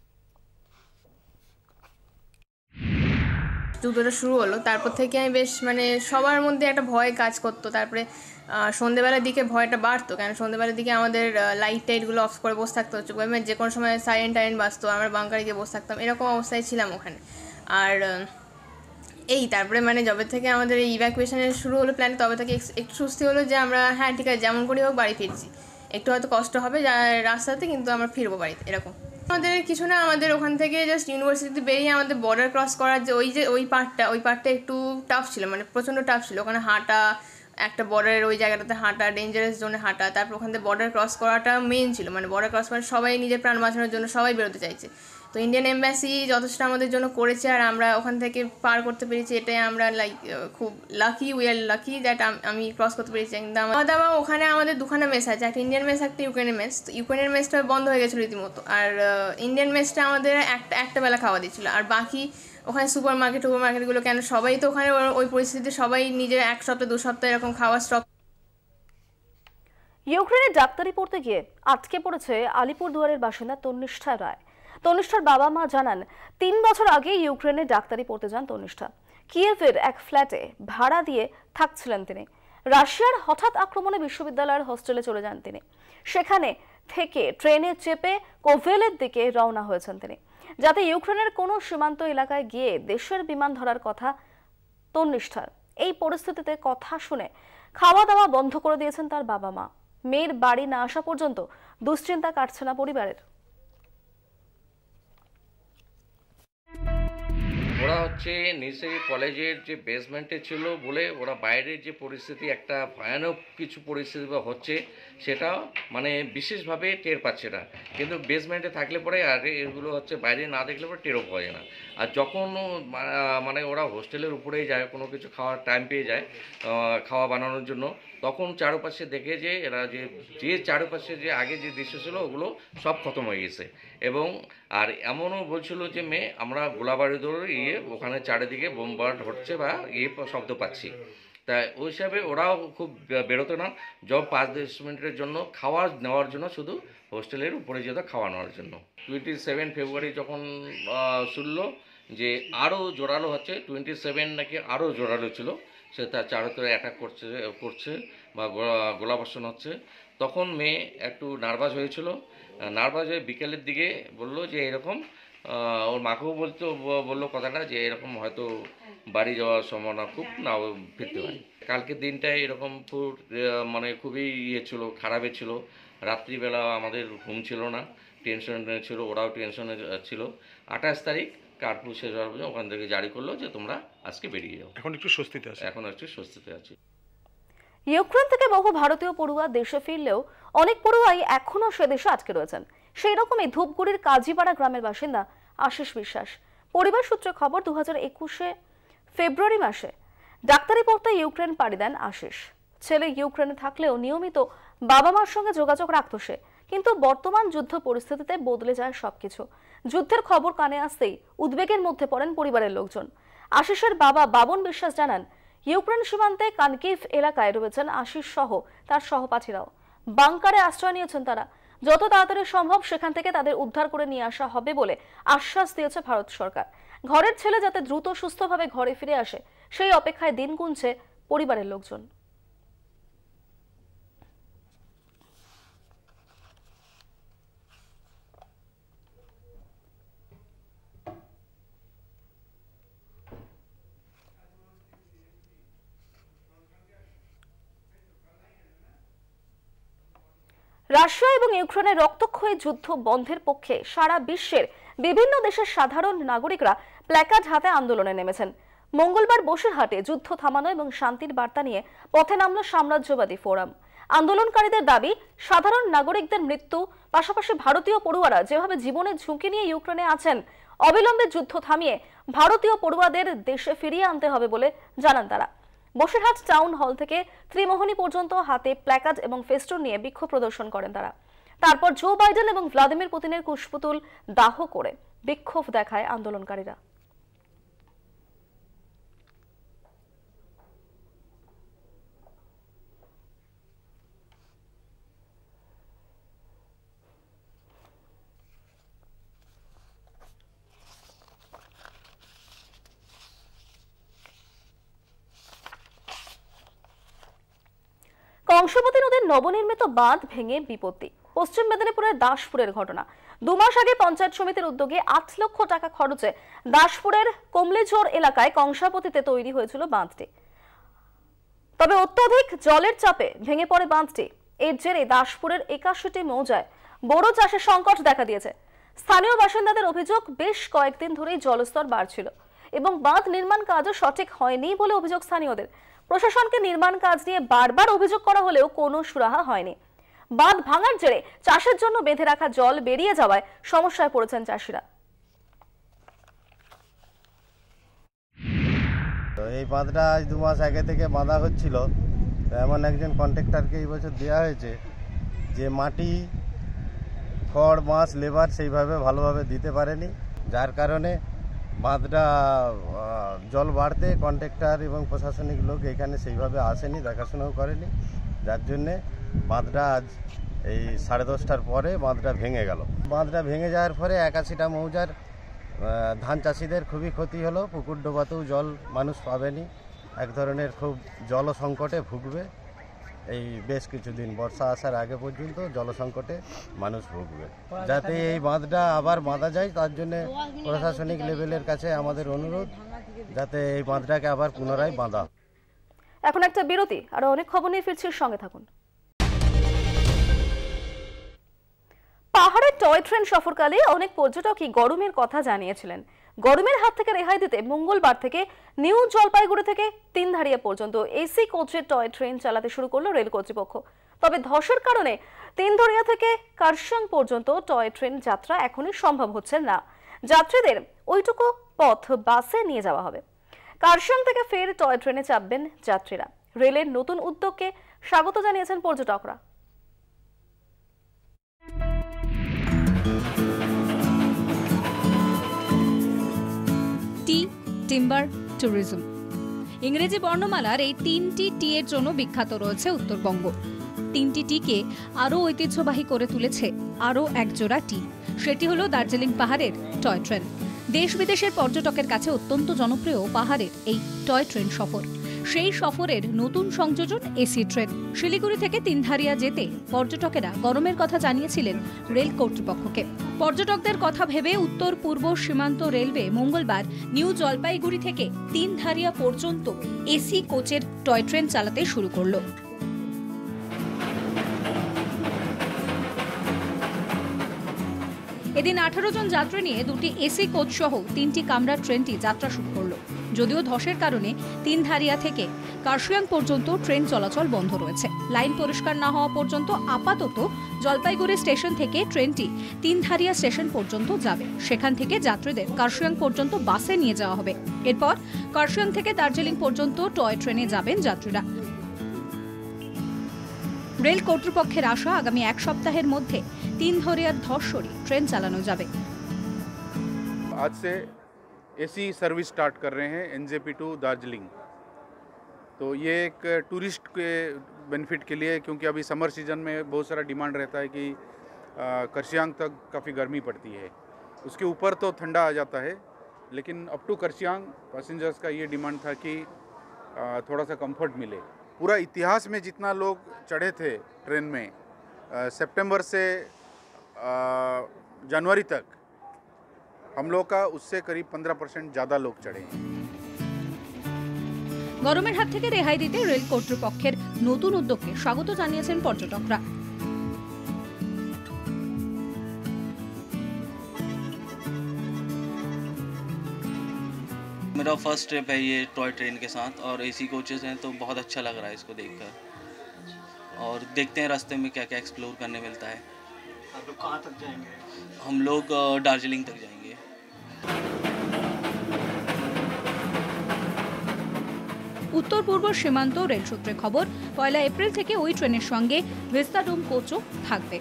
যুদ্ধটা শুরু হলো, তারপর থেকে আমি বেশ সবার মধ্যে একটা ভয় কাজ করতো। তারপরে সন্ধ্যেবেলার দিকে ভয়টা বাড়তো, কেন সন্ধ্যেবেলার দিকে আমাদের লাইট টাইটগুলো অফ করে বসে থাকতে হচ্ছে। যে কোনো সময় সাইরেন বাজতো, আমরা বাংকারে গিয়ে বসে থাকতাম, এরকম অবস্থায় ছিলাম ওখানে। আর তারপরে যবে থেকে আমাদের এই ইভ্যাকুয়েশনের শুরু হলো প্ল্যান, তবে থেকে একটু সুস্থি হলো যে আমরা হ্যাঁ ঠিক আছে যেমন করে হোক বাড়ি ফিরছি। একটু হয়তো কষ্ট হবে রাস্তাতে, কিন্তু আমরা ফিরবো বাড়িতে, এরকম। আমাদের কিছু না, আমাদের ওখান থেকে জাস্ট ইউনিভার্সিটিতে বেরিয়ে আমাদের বর্ডার ক্রস করার যে ওই পার্টটা একটু টাফ ছিল, প্রচণ্ড টাফ ছিল। ওখানে হাঁটা, একটা বর্ডারের ওই জায়গাটাতে হাঁটা, ডেঞ্জারাস জোনে হাঁটা, তারপর ওখান থেকে বর্ডার ক্রস করাটা মেন ছিল। বর্ডার ক্রস করে সবাই নিজের প্রাণ বাঁচানোর জন্য সবাই বেরোতে চাইছে। তো ইন্ডিয়ান এম্বাসি যথেষ্ট আমাদের জন্য করেছে, আর আমরা ওখান থেকে পার করতে পেরেছি, এটাই আমরা খুব lucky, we are lucky that আমি ক্রস করতে পেরেছি। কিন্তু খাওয়া দাওয়া ওখানে আমাদের দুখানা মেস আছে, একটা ইন্ডিয়ান মেস, একটা ইউক্রেনের মেস। তো ইউক্রেনের মেসটা বন্ধ হয়ে গেছিলো রীতিমতো, আর ইন্ডিয়ান মেসটা আমাদের একটা বেলা খাওয়া দিচ্ছিলো। আর বাকি ওখানে সুপার মার্কেটগুলো কেন সবাই তো ওখানে ওই পরিস্থিতিতে সবাই নিজের 1 সপ্তাহ 2 সপ্তাহ এরকম খাওয়া স্টক। ইউক্রেনে ডাক্তারি পড়তে গিয়ে আটকে পড়েছে আলিপুরদুয়ারের বাসিন্দা তন্নিষ্ঠা রায়। তনিষ্ঠার বাবা মা জানান 3 বছর আগে ইউক্রেনে ডাক্তারি পড়তে যান তনিষ্ঠা। কিয়েভের এক ফ্ল্যাটে ভাড়া দিয়ে থাকছিলেন তিনি। রাশিয়ার হঠাৎ আক্রমণে বিশ্ববিদ্যালয়ের হোস্টেলে চলে যান তিনি। সেখানে থেকে ট্রেনে চেপে কোভেলের দিকে রওনা হয়েছেন তিনি, যাতে ইউক্রেনের কোনো সীমান্ত এলাকায় গিয়ে দেশের বিমান ধরার কথা তনিষ্ঠার। এই পরিস্থিতিতে কথা শুনে খাওয়া দাওয়া বন্ধ করে দিয়েছেন তার বাবা মা। মেয়ের বাড়ি না আসা পর্যন্ত দুশ্চিন্তা কাটছে না পরিবারের। ওরা নিচে কলেজের যে বেসমেন্টে ছিল বলে ওরা বাইরের যে পরিস্থিতি, একটা ভয়ানক কিছু পরিস্থিতি হচ্ছে, সেটা বিশেষভাবে টের পাচ্ছে না। কিন্তু বেসমেন্টে থাকলে পরে আর এগুলো বাইরে না দেখলে পরে টেরও পাওয়া যায় না। আর যখন ওরা হোস্টেলের উপরেই যায়, কোনো কিছু খাওয়ার টাইম পেয়ে যায় খাওয়া বানানোর জন্য, তখন চারপাশে দেখে যে এরা যে চারপাশে যে আগে যে দৃশ্য ছিল ওগুলো সব খতম হয়ে গেছে। এবং আর এমনও বলছিল যে মেয়ে আমরা গোলাবাড়ি ধরে ওখানে চারিদিকে বোমবার্ড হচ্ছে বা শব্দ পাচ্ছি। তাই ওই হিসাবে ওরাও খুব বেরোতো না। 5-10 মিনিটের জন্য খাওয়া নেওয়ার জন্য শুধু হোস্টেলের উপরে যেত খাওয়া নেওয়ার জন্য। 27 ফেব্রুয়ারি যখন শুনলো যে আরও জোরালো হচ্ছে, 27 নাকি আরও জোরালো ছিল, সে তার চারতরে অ্যাটাক করছে বা গোলাবর্ষণ হচ্ছে, তখন মেয়ে একটু নার্ভাস হয়েছিল। নার্ভাস হয়ে বিকেলের দিকে বলল যে এরকম, ওর মাকেও বললো কথাটা যে এরকম হয়তো বাড়ি যাওয়ার সম্ভাবনা খুব নাও ফিরতে পারে। কালকে দিনটায় এরকম খুবই ছিল, খারাপে ছিল। রাত্রিবেলা আমাদের ঘুম ছিল না, টেনশনে ছিল, ওরাও টেনশনে ছিল। 28 তারিখ কার্ফু শেষ হওয়ার পর ওখান থেকে জারি করলো যে তোমরা আজকে বেরিয়ে যাও। এখন একটু স্বস্তিতে আছি। ইউক্রেন থেকে বহু ভারতীয় পড়ুয়া দেশে ফিরলেও অনেক পড়ুয়াই এখনো সে দেশে আটকে রয়েছেন। সেই রকমই ধূপগুড়ির কাজীপাড়া গ্রামের বাসিন্দা আশিস বিশ্বাস। পরিবার সূত্রে খবর, 2021 ফেব্রুয়ারি মাসে ডাক্তারি পড়তে ইউক্রেন পাড়ি দেন আশিস। ছেলে ইউক্রেনে থাকলেও নিয়মিত বাবা মার সঙ্গে যোগাযোগ রাখত সে, কিন্তু বর্তমান যুদ্ধ পরিস্থিতিতে বদলে যায় সবকিছু। যুদ্ধের খবর কানে আসতেই উদ্বেগের মধ্যে পড়েন পরিবারের লোকজন। আশিসের বাবা বাবন বিশ্বাস জানান, ইউক্রেন সীমান্তে কানকিভ এলাকায় রয়েছেন আশিস সহ তার সহপাঠীরাও। বাংকারে আশ্রয় নিয়েছেন তারা। যত তাড়াতাড়ি সম্ভব সেখান থেকে তাদের উদ্ধার করে নিয়ে আসা হবে বলে আশ্বাস দিয়েছে ভারত সরকার। ঘরের ছেলে যাতে দ্রুত সুস্থভাবে ঘরে ফিরে আসে, সেই অপেক্ষায় দিন গুনছে পরিবারের লোকজন। রাশিয়া এবং ইউক্রেনের রক্তক্ষয়ী যুদ্ধ বন্ধের পক্ষে সারা বিশ্বের বিভিন্ন দেশের সাধারণ নাগরিকরা প্ল্যাকার্ড হাতে আন্দোলনে নেমেছেন। মঙ্গলবার বসিরহাটে যুদ্ধ থামানো এবং শান্তির বার্তা নিয়ে পথে নামল সাম্রাজ্যবাদী ফোরাম। আন্দোলনকারীদের দাবি, সাধারণ নাগরিকদের মৃত্যু, পাশাপাশি ভারতীয় পড়ুয়ারা যেভাবে জীবনের ঝুঁকি নিয়ে ইউক্রেনে আছেন, অবিলম্বে যুদ্ধ থামিয়ে ভারতীয় পড়ুয়াদের দেশে ফিরিয়ে আনতে হবে বলে জানান তারা। বসিরহাট টাউন হল থেকে ত্রিমোহনী পর্যন্ত হাতে প্ল্যাকার্ড এবং ফেস্টুন নিয়ে বিক্ষোভ প্রদর্শন করেন তারা। তারপর জো বাইডেন এবং ভ্লাদিমির পুতিনের কুশপুতুল দাহ করে বিক্ষোভ দেখায় আন্দোলনকারীরা। কংসাবতী নদীর নবনির্মিত বাঁধ ভেঙে বিপত্তি। পশ্চিম মেদিনীপুরের দাসপুরের ঘটনা। 2 মাস আগে পঞ্চায়েত সমিতির উদ্যোগে 8 লক্ষ টাকা খরচে দাসপুরের কমলিঝোর এলাকায় কংসাবতীতে তৈরি হয়েছিল বাঁধটি। তবে অত্যধিক জলের চাপে ভেঙে পড়ে বাঁধটি। এর জেরে দাসপুরের 81টি মৌজায় বড় চাষের সংকট দেখা দিয়েছে। স্থানীয় বাসিন্দাদের অভিযোগ, বেশ কয়েকদিন ধরেই জলস্তর বাড়ছিল এবং বাঁধ নির্মাণ কাজও সঠিক হয়নি বলে অভিযোগ স্থানীয়দের। প্রশাসনকে নির্মাণ কাজ নিয়ে বারবার অভিযোগ করা হলেও কোনো সুরাহা হয়নি। বাঁধ ভাঙার জেরে চাষের জন্য বেঁধে রাখা জল বেরিয়ে যাওয়ায় সমস্যায় পড়েছেন চাষিরা। এই বাঁধটা আজ 2 মাস আগে থেকে বাঁধা হচ্ছিল। এমন একজন কন্ট্রাক্টরকে এই বছর দেওয়া হয়েছে যে মাটি, খড়, বাঁশ, লেবার সেইভাবে ভালোভাবে দিতে পারেনি, যার কারণে বাঁধটা জল বাড়তে কন্ট্রাক্টর এবং প্রশাসনিক লোক এখানে সেইভাবে আসেনি, দেখাশোনাও করেনি, যার জন্যে বাঁধটা আজ এই 10:30টার পরে বাঁধটা ভেঙে গেল। বাঁধটা ভেঙে যাওয়ার পরে 81টা মৌজার ধান চাষিদের খুবই ক্ষতি হলো। পুকুর ডোবাতেও জল মানুষ পাবেনি, এক ধরনের খুব জল সংকটে ভুগবে। এই বেশ কিছুদিন বর্ষা আসার আগে পর্যন্ত জল সংকটে মানুষ ভুগবে। যাতে এই বাঁধটা আবার বাঁধা যায় তার জন্য প্রশাসনিক লেভেলের কাছে আমাদের অনুরোধ, যাতে এই বাঁধটাকে আবার পুনরায় বাঁধা। এখন একটা বিরতি, আরো অনেক খবর নিয়ে ফিরছি, সঙ্গে থাকুন। পাহাড়ের টয় ট্রেন সফরকালে অনেক পর্যটকই গরমের কথা জানিয়েছিলেন। গরমের হাত থেকে রেহাই দিতে মঙ্গলবার থেকে নিউ জলপাইগুড়ি থেকে তিনধারিয়া পর্যন্ত এসি কোচের টয় ট্রেন চালাতে শুরু করলো রেল কর্তৃপক্ষ। তবে ধসের কারণে তিনধারিয়া থেকে কার্শিয়াং পর্যন্ত টয় ট্রেন যাত্রা এখনই সম্ভব হচ্ছে না। যাত্রীদের ওইটুকু পথ বাসে নিয়ে যাওয়া হবে। কার্শিয়াং থেকে ফের টয় ট্রেনে চাপবেন যাত্রীরা। রেলের নতুন উদ্যোগকে স্বাগত জানিয়েছেন পর্যটকরা। টি, টিম্বার, ট্যুরিজম, ইংরেজি বর্ণমালার এই 3টি টি এর জন্য বিখ্যাত রয়েছে উত্তরবঙ্গ। 3টি টিকে আরও ঐতিহ্যবাহী করে তুলেছে আরও একজোড়া টি, সেটি হলো দার্জিলিং পাহাড়ের টয় ট্রেন। দেশ বিদেশের পর্যটকের কাছে অত্যন্ত জনপ্রিয় পাহাড়ের এই টয় ট্রেন সফর। সেই সফরের নতুন সংযোজন এসি ট্রেন। শিলিগুড়ি থেকে তিনধারিয়া যেতে পর্যটকেরা গরমের কথা জানিয়েছিলেন রেল কর্তৃপক্ষকে। পর্যটকদের কথা ভেবে উত্তর পূর্ব সীমান্ত রেলওয়ে মঙ্গলবার নিউ জলপাইগুড়ি থেকে তিনধারিয়া পর্যন্ত এসি কোচের টয় ট্রেন চালাতে শুরু করলো। এদিন 18 জন যাত্রী নিয়ে দুটি এসি কোচ সহ 3টি কামরার ট্রেনটি যাত্রা শুরু করলো। যদিও ধসের কারণে তিনধারিয়া থেকে কার্শিয়াং পর্যন্ত ট্রেন চলাচল বন্ধ রয়েছে। লাইন পরিষ্কার না হওয়া পর্যন্ত আপাতত জলপাইগুড়ি স্টেশন থেকে ট্রেনটি তিনধারিয়া স্টেশন পর্যন্ত যাবে। সেখান থেকে যাত্রীদের কার্শিয়াং পর্যন্ত বাসে নিয়ে যাওয়া হবে। এরপর কার্শিয়াং থেকে দার্জিলিং পর্যন্ত টয় ট্রেনে যাবেন যাত্রীরা। রেল কর্তৃপক্ষের আশা আগামী এক সপ্তাহের মধ্যে তিনধারিয়ার ধস সরিয়ে ট্রেন চালানো যাবে। आज से एसी सर्विस स्टार्ट कर रहे हैं एनजेपी टू दार्जिलिंग। तो ये एक टूरिस्ट के बेनिफिट के लिए, क्योंकि अभी समर सीजन में बहुत सारा डिमांड रहता है कि कर्शियांग तक काफ़ी गर्मी पड़ती है, उसके ऊपर तो ठंडा आ जाता है, लेकिन अप टू कर्शियांग पैसेंजर्स का ये डिमांड था कि थोड़ा सा कंफर्ट मिले। पूरा इतिहास में जितना लोग चढ़े थे ट्रेन में सितंबर से जनवरी तक हम लोग का उससे करीब 15% ज़्यादा लोग चढ़े हैं। গরমের হাত থেকে রেহাই দিতে রেল কর্তৃপক্ষের নতুন উদ্যোগকে স্বাগত জানিয়েছেন পর্যটকরা। मेरा फर्स्ट ट्रिप है ये टॉय ट्रेन के साथ, और एसी कोचेस हैं तो बहुत अच्छा लग रहा है इसको देखकर। और देखते हैं रास्ते में क्या क्या एक्सप्लोर करने मिलता है। आप लोग कहाँ तक जाएंगे? हम लोग दार्जिलिंग तक जाएंगे। উত্তর পূর্ব সীমান্ত রেল সূত্রে খবর, 1 এপ্রিল থেকে ওই ট্রেনের সঙ্গে ভিস্তাডোম কোচও থাকবে।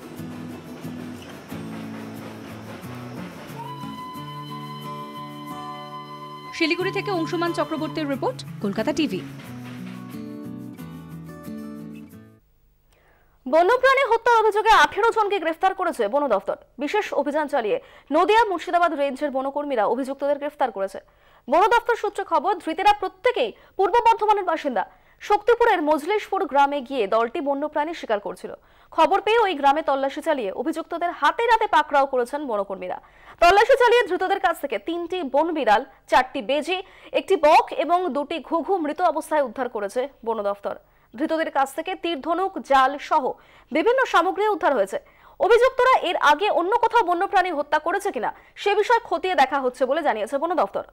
শিলিগুড়ি থেকে অংশুমান চক্রবর্তীর রিপোর্ট, কলকাতা টিভি। বন্যপ্রাণী হত্যার অভিযোগে 18 জনকে গ্রেফতার করেছে বন দফতর। বিশেষ অভিযান চালিয়ে নদিয়া মুর্শিদাবাদ রেঞ্জের বনকর্মীরা অভিযুক্তদের গ্রেফতার করেছে। বন দফতর সূত্রে খবর, ধৃতেরা প্রত্যেকেই পূর্ব বর্ধমানের বাসিন্দা। শক্তিপুরের মজলিশপুর গ্রামে গিয়ে দলটি বন্যপ্রাণী শিকার করছিল। খবর পেয়ে ওই গ্রামে তল্লাশি চালিয়ে অভিযুক্তদের হাতে নাতে পাকড়াও করেছেন বনকর্মীরা। তল্লাশি চালিয়ে ধৃতদের কাছ থেকে 3টি বন বিড়াল, 4টি বেজি, একটি বক এবং 2টি ঘুঘু মৃত অবস্থায় উদ্ধার করেছে বন দফতর। ধৃতদের কাছ থেকে তীর ধনুক, জাল সহ বিভিন্ন সামগ্রী উদ্ধার হয়েছে। অভিযুক্তরা এর আগে অন্য কোথাও বন্যপ্রাণী হত্যা করেছে কিনা সে বিষয়ে খতিয়ে দেখা হচ্ছে বলে জানিয়েছে বন দফতর।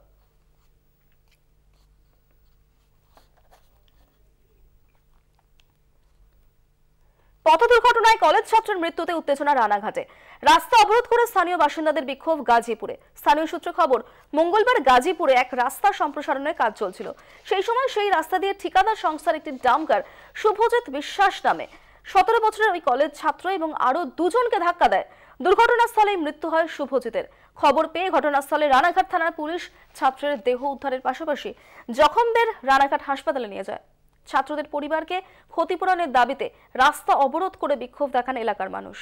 পথ দুর্ঘটনায় কলেজ ছাত্রের মৃত্যুতে উত্তেজনা রানাঘাটে। রাস্তা অবরোধ করে স্থানীয় বাসিন্দাদের বিক্ষোভ গাজীপুরে। স্থানীয় সূত্রে খবর, মঙ্গলবার গাজীপুরে এক রাস্তা সম্প্রসারণের কাজ চলছিল। সেই সময় সেই রাস্তা দিয়ে ঠিকাদার সংস্থার একটি ডাম্পার শুভজিৎ বিশ্বাস নামে 17 বছরের ওই কলেজ ছাত্র এবং আরো 2 জনকে ধাক্কা দেয়। দুর্ঘটনাস্থলেই মৃত্যু হয় শুভজিতের। খবর পেয়ে ঘটনাস্থলে রানাঘাট থানার পুলিশ ছাত্রের দেহ উদ্ধারের পাশাপাশি জখমদের রানাঘাট হাসপাতালে নিয়ে যায়। ছাত্রদের পরিবারকে ক্ষতিপূরণের দাবিতে রাস্তা অবরোধ করে বিক্ষোভ দেখান এলাকার মানুষ।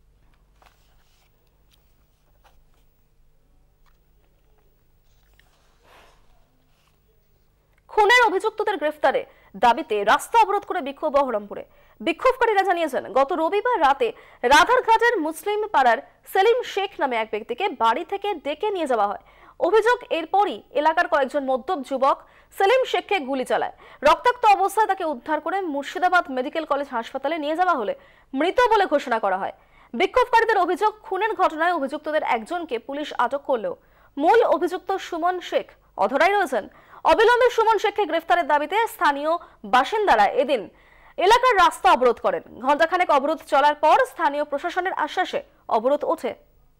খুনের অভিযুক্তদের গ্রেফতারে দাবিতে রাস্তা অবরোধ করে বিক্ষোভ বহরমপুরে। বিক্ষোভকারীরা জানিয়েছেন, গত রবিবার রাতে রাধারঘাটের মুসলিম পাড়ার সেলিম শেখ নামে এক ব্যক্তিকে বাড়ি থেকে ডেকে নিয়ে যাওয়া হয়। অভিযোগ, এরপরই এলাকার কয়েকজন মদ্যপ যুবক সেলিম শেখকে গুলি চালায়। রক্তাক্ত অবস্থায় তাকে উদ্ধার করে মুর্শিদাবাদ মেডিকেল কলেজ হাসপাতালে নিয়ে যাওয়া হলে মৃত বলে ঘোষণা করা হয়। বিক্ষোভকারীদের অভিযোগ, খুনের ঘটনায় অভিযুক্তদের একজনকে পুলিশ আটক করলেও মূল অভিযুক্ত সুমন শেখ অধরাই রয়েছেন। অবিলম্বে সুমন শেখকে গ্রেফতারের দাবিতে স্থানীয় বাসিন্দারা এদিন এলাকার রাস্তা অবরোধ করেন। ঘণ্টাখানেক অবরোধ চলার পর স্থানীয় প্রশাসনের আশ্বাসে অবরোধ ওঠে।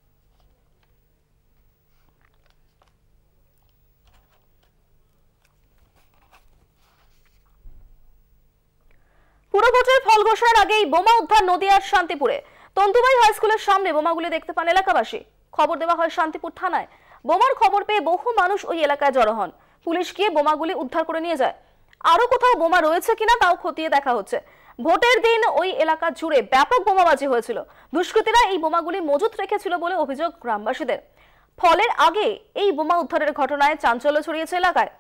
পুরো ভোটের ফল ঘোষণার আগেই বোমা উদ্ধার নদিয়ার শান্তিপুরে। তন্তুবাই হাই স্কুলের সামনে বোমাগুলি দেখতে পান এলাকাবাসী। খবর দেওয়া হয় শান্তিপুর থানায়। বোমার খবর পেয়ে বহু মানুষ ওই এলাকায় জড়ো হন। পুলিশ গিয়ে বোমাগুলি উদ্ধার করে নিয়ে যায়। আরো কোথাও বোমা রয়েছে কিনা তাও খতিয়ে দেখা হচ্ছে। ভোটের দিন ওই এলাকা জুড়ে ব্যাপক বোমাবাজি হয়েছিল। দুষ্কৃতীরা এই বোমাগুলি মজুত রেখেছিল বলে অভিযোগ গ্রামবাসীদের। ফলের আগে এই বোমা উদ্ধারের ঘটনায় চাঞ্চল্য ছড়িয়েছে এলাকায়।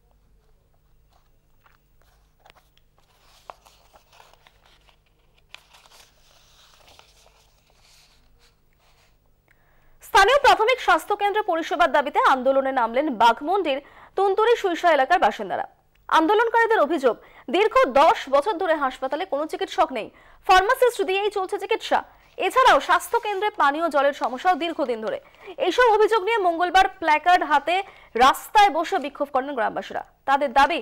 স্থানীয় প্রাথমিক স্বাস্থ্য কেন্দ্রে পরিষেবার দাবিতে আন্দোলনে নামলেন বাঘমুন্ডির তুনতুরি সুইসা এলাকার বাসিন্দারা। আন্দোলনকারীদের অভিযোগ, দীর্ঘ 10 বছর ধরে হাসপাতালে কোনো চিকিৎসক নেই, ফার্মাসিস্ট দিয়েই চলছে চিকিৎসা। এছাড়াও স্বাস্থ্য কেন্দ্রে পানীয় জলের সমস্যাও দীর্ঘদিন ধরে। এইসব অভিযোগ নিয়ে মঙ্গলবার প্ল্যাকার্ড হাতে রাস্তায় বসে বিক্ষোভ করেন গ্রামবাসীরা। তাদের দাবি,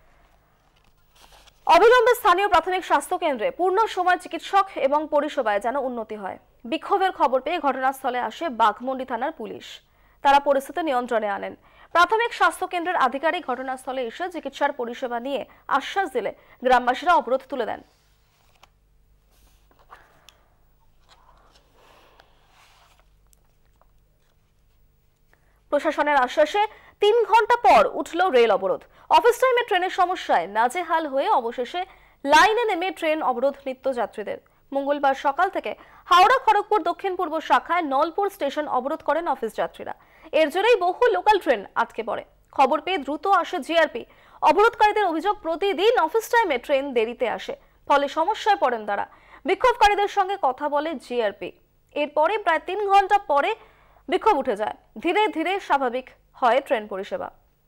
অবিলম্বে স্থানীয় প্রাথমিক স্বাস্থ্য কেন্দ্রে পূর্ণ সময় চিকিৎসক এবং পরিষেবায় যেন উন্নতি হয়। বিক্ষোভের খবর পেয়ে ঘটনাস্থলে আসে বাঘমুন্ডি থানার পুলিশ। তারা পরিস্থিতি নিয়ন্ত্রণে আনেন। প্রাথমিক স্বাস্থ্য কেন্দ্রের আধিকারিক ঘটনাস্থলে এসে চিকিৎসার পরিষেবা নিয়ে আশ্বাস দিলে গ্রামবাসীরা অবরোধ তুলে দেন। প্রশাসনের আশ্বাসে 3 ঘন্টা পর উঠল রেল অবরোধ। অফিস টাইমে ট্রেনের সমস্যায় নাজেহাল হয়ে অবশেষে লাইনে নেমে ট্রেন অবরোধ নিত্যযাত্রীদের। মঙ্গলবার সকাল থেকে হাওড়া খড়গপুর দক্ষিণ পূর্ব শাখায় নলপুর স্টেশন অবরোধ করেন অফিস যাত্রীরা। এর জেরেই বহু লোকাল ট্রেন আটকে পড়ে। খবর পেয়ে দ্রুত আসে জিআরপি। অবরোধকারীদের অভিযোগ, প্রতিদিন অফিস টাইমে ট্রেন দেরিতে আসে, ফলে সমস্যায় পড়েন তারা। বিক্ষোভকারীদের সঙ্গে কথা বলে জিআরপি। এরপরে প্রায় 3 ঘন্টা পরে বিক্ষোভ উঠে যায়। ধীরে ধীরে স্বাভাবিক হয় ট্রেন পরিষেবা।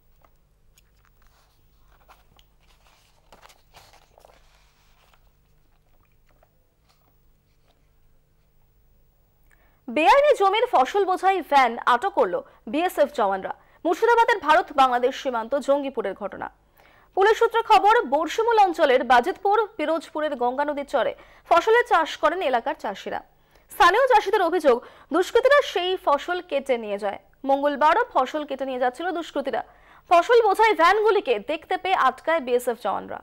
বেআইনি জমির ফসল বোঝাই ভ্যান আটক করল বিএসএফ জওয়ানরা। মুর্শিদাবাদের ভারত বাংলাদেশ সীমান্ত জঙ্গিপুরের ঘটনা। পুলিশ সূত্রে খবর, বর্ষিমূল অঞ্চলের বাজিতপুর পিরোজপুরের গঙ্গা নদীর চরে ফসলের চাষ করেন এলাকার চাষিরা। স্থানীয় চাষিদের অভিযোগ, দুষ্কৃতীরা সেই ফসল কেটে নিয়ে যায়। মঙ্গলবারও ফসল কেটে নিয়ে যাচ্ছিল দুষ্কৃতীরা। ফসল বোঝাই ভ্যানগুলিকে দেখতে পেয়ে আটকায় বিএসএফ জওয়ানরা।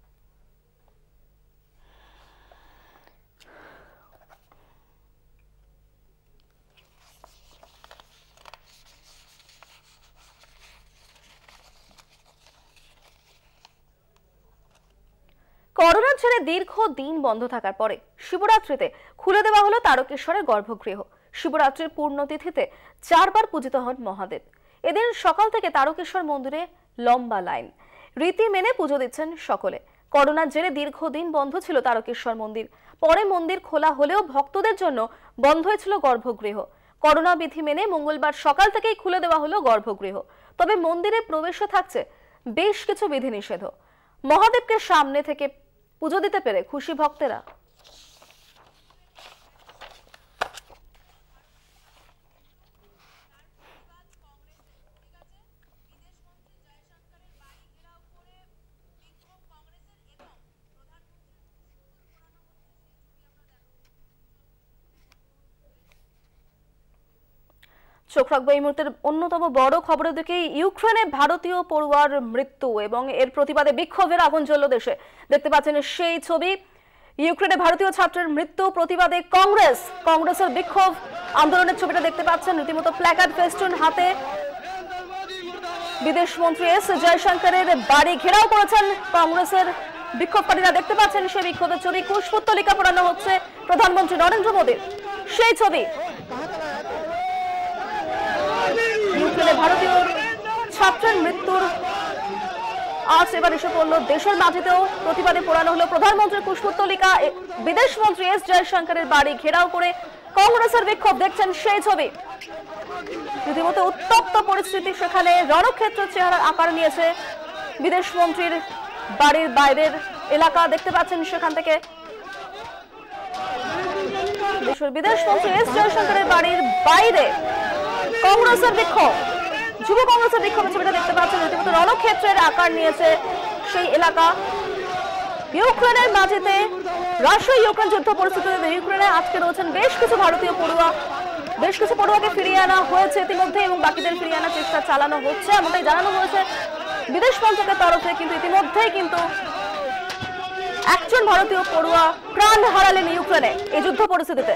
করোনা ছেড়ে দীর্ঘদিন বন্ধ থাকার পরে শিবরাত্রিতে খুলে দেওয়া হলো তারকেশ্বরের গর্ভগৃহ। শিবরাত্রির পূর্ণতিথিতে 4 বার পূজিত হন মহাদেব। এদিন সকাল থেকে তারকেশ্বর মন্দিরে লম্বা লাইন। রীতি মেনে পুজো দিচ্ছেন সকলে। করোনার জেরে দীর্ঘদিন বন্ধ ছিল তারকেশ্বর মন্দির। পরে মন্দির খোলা হলেও ভক্তদের জন্য বন্ধ হয়েছিল গর্ভগৃহ। করোনা বিধি মেনে মঙ্গলবার সকাল থেকেই খুলে দেওয়া হলো গর্ভগৃহ। তবে মন্দিরে প্রবেশে থাকছে বেশ কিছু বিধিনিষেধ। মহাদেবকে সামনে থেকে পুজো দিতে পেরে খুশি ভক্তেরা। চোখ রাখবো এই মুহূর্তের অন্যতম বড় খবরের দিকে। ইউক্রেনে ভারতীয় পড়ুয়ার মৃত্যু এবং এর প্রতিবাদে বিক্ষোভের আগুন জ্বলল দেশে। দেখতে পাচ্ছেন সেই ছবি। ইউক্রেনে ভারতীয় ছাত্রের মৃত্যু প্রতিবাদে কংগ্রেসের বিক্ষোভ আন্দোলনের ছবিটা দেখতে পাচ্ছেন। রীতিমতো প্ল্যাকার্ড ফেস্টুন হাতে বিদেশ মন্ত্রী এস জয়শঙ্করের বাড়ি ঘেরাও করেছেন কংগ্রেসের বিক্ষোভকারীরা দেখতে পাচ্ছেন সেই বিক্ষোভের ছবি, কুশপুত্তলিকা পোড়ানো হচ্ছে প্রধানমন্ত্রী নরেন্দ্র মোদীর সেই ছবি। ইউক্রেনে ভারতীয় ছাত্রের মৃত্যুর আজ এবার এসে পড়ল দেশের মাটিতেও। প্রতিবাদে পোড়ানো হলো প্রধানমন্ত্রীর কুশপুত্তলিকা। বিদেশ মন্ত্রী এস জয়শঙ্করের বাড়ি ঘেরাও করে কংগ্রেসের বিক্ষোভ, দেখছেন সেই ছবি। রীতিমতো উত্তপ্ত পরিস্থিতি সেখানে, রণক্ষেত্রের চেহারার আকার নিয়েছে বিদেশ মন্ত্রীর বাড়ির বাইরের এলাকা, দেখতে পাচ্ছেন সেখান থেকে দেশের বিদেশ মন্ত্রী এস জয়শঙ্করের বাড়ির বাইরে কংগ্রেসের বিক্ষোভ, যুব কংগ্রেসের বিক্ষোভের ছবিটা দেখতে পাচ্ছেন। রীতিমতো রণক্ষেত্রের আকার নিয়েছে সেই এলাকা। ইউক্রেনের মাটিতে রাশিয়া ইউক্রেন যুদ্ধ পরিস্থিতিতে ইউক্রেনে আজকে রয়েছেন বেশ কিছু ভারতীয় পড়ুয়া। বেশ কিছু পড়ুয়াকে ফিরিয়ে আনা হয়েছে ইতিমধ্যে এবং বাকিদের ফিরিয়ে আনার চেষ্টা চালানো হচ্ছে, এমনটাই জানানো হয়েছে বিদেশ মন্ত্রকের তরফে। কিন্তু ইতিমধ্যেই কিন্তু একজন ভারতীয় পড়ুয়া প্রাণ হারালেন ইউক্রেনে এই যুদ্ধ পরিস্থিতিতে।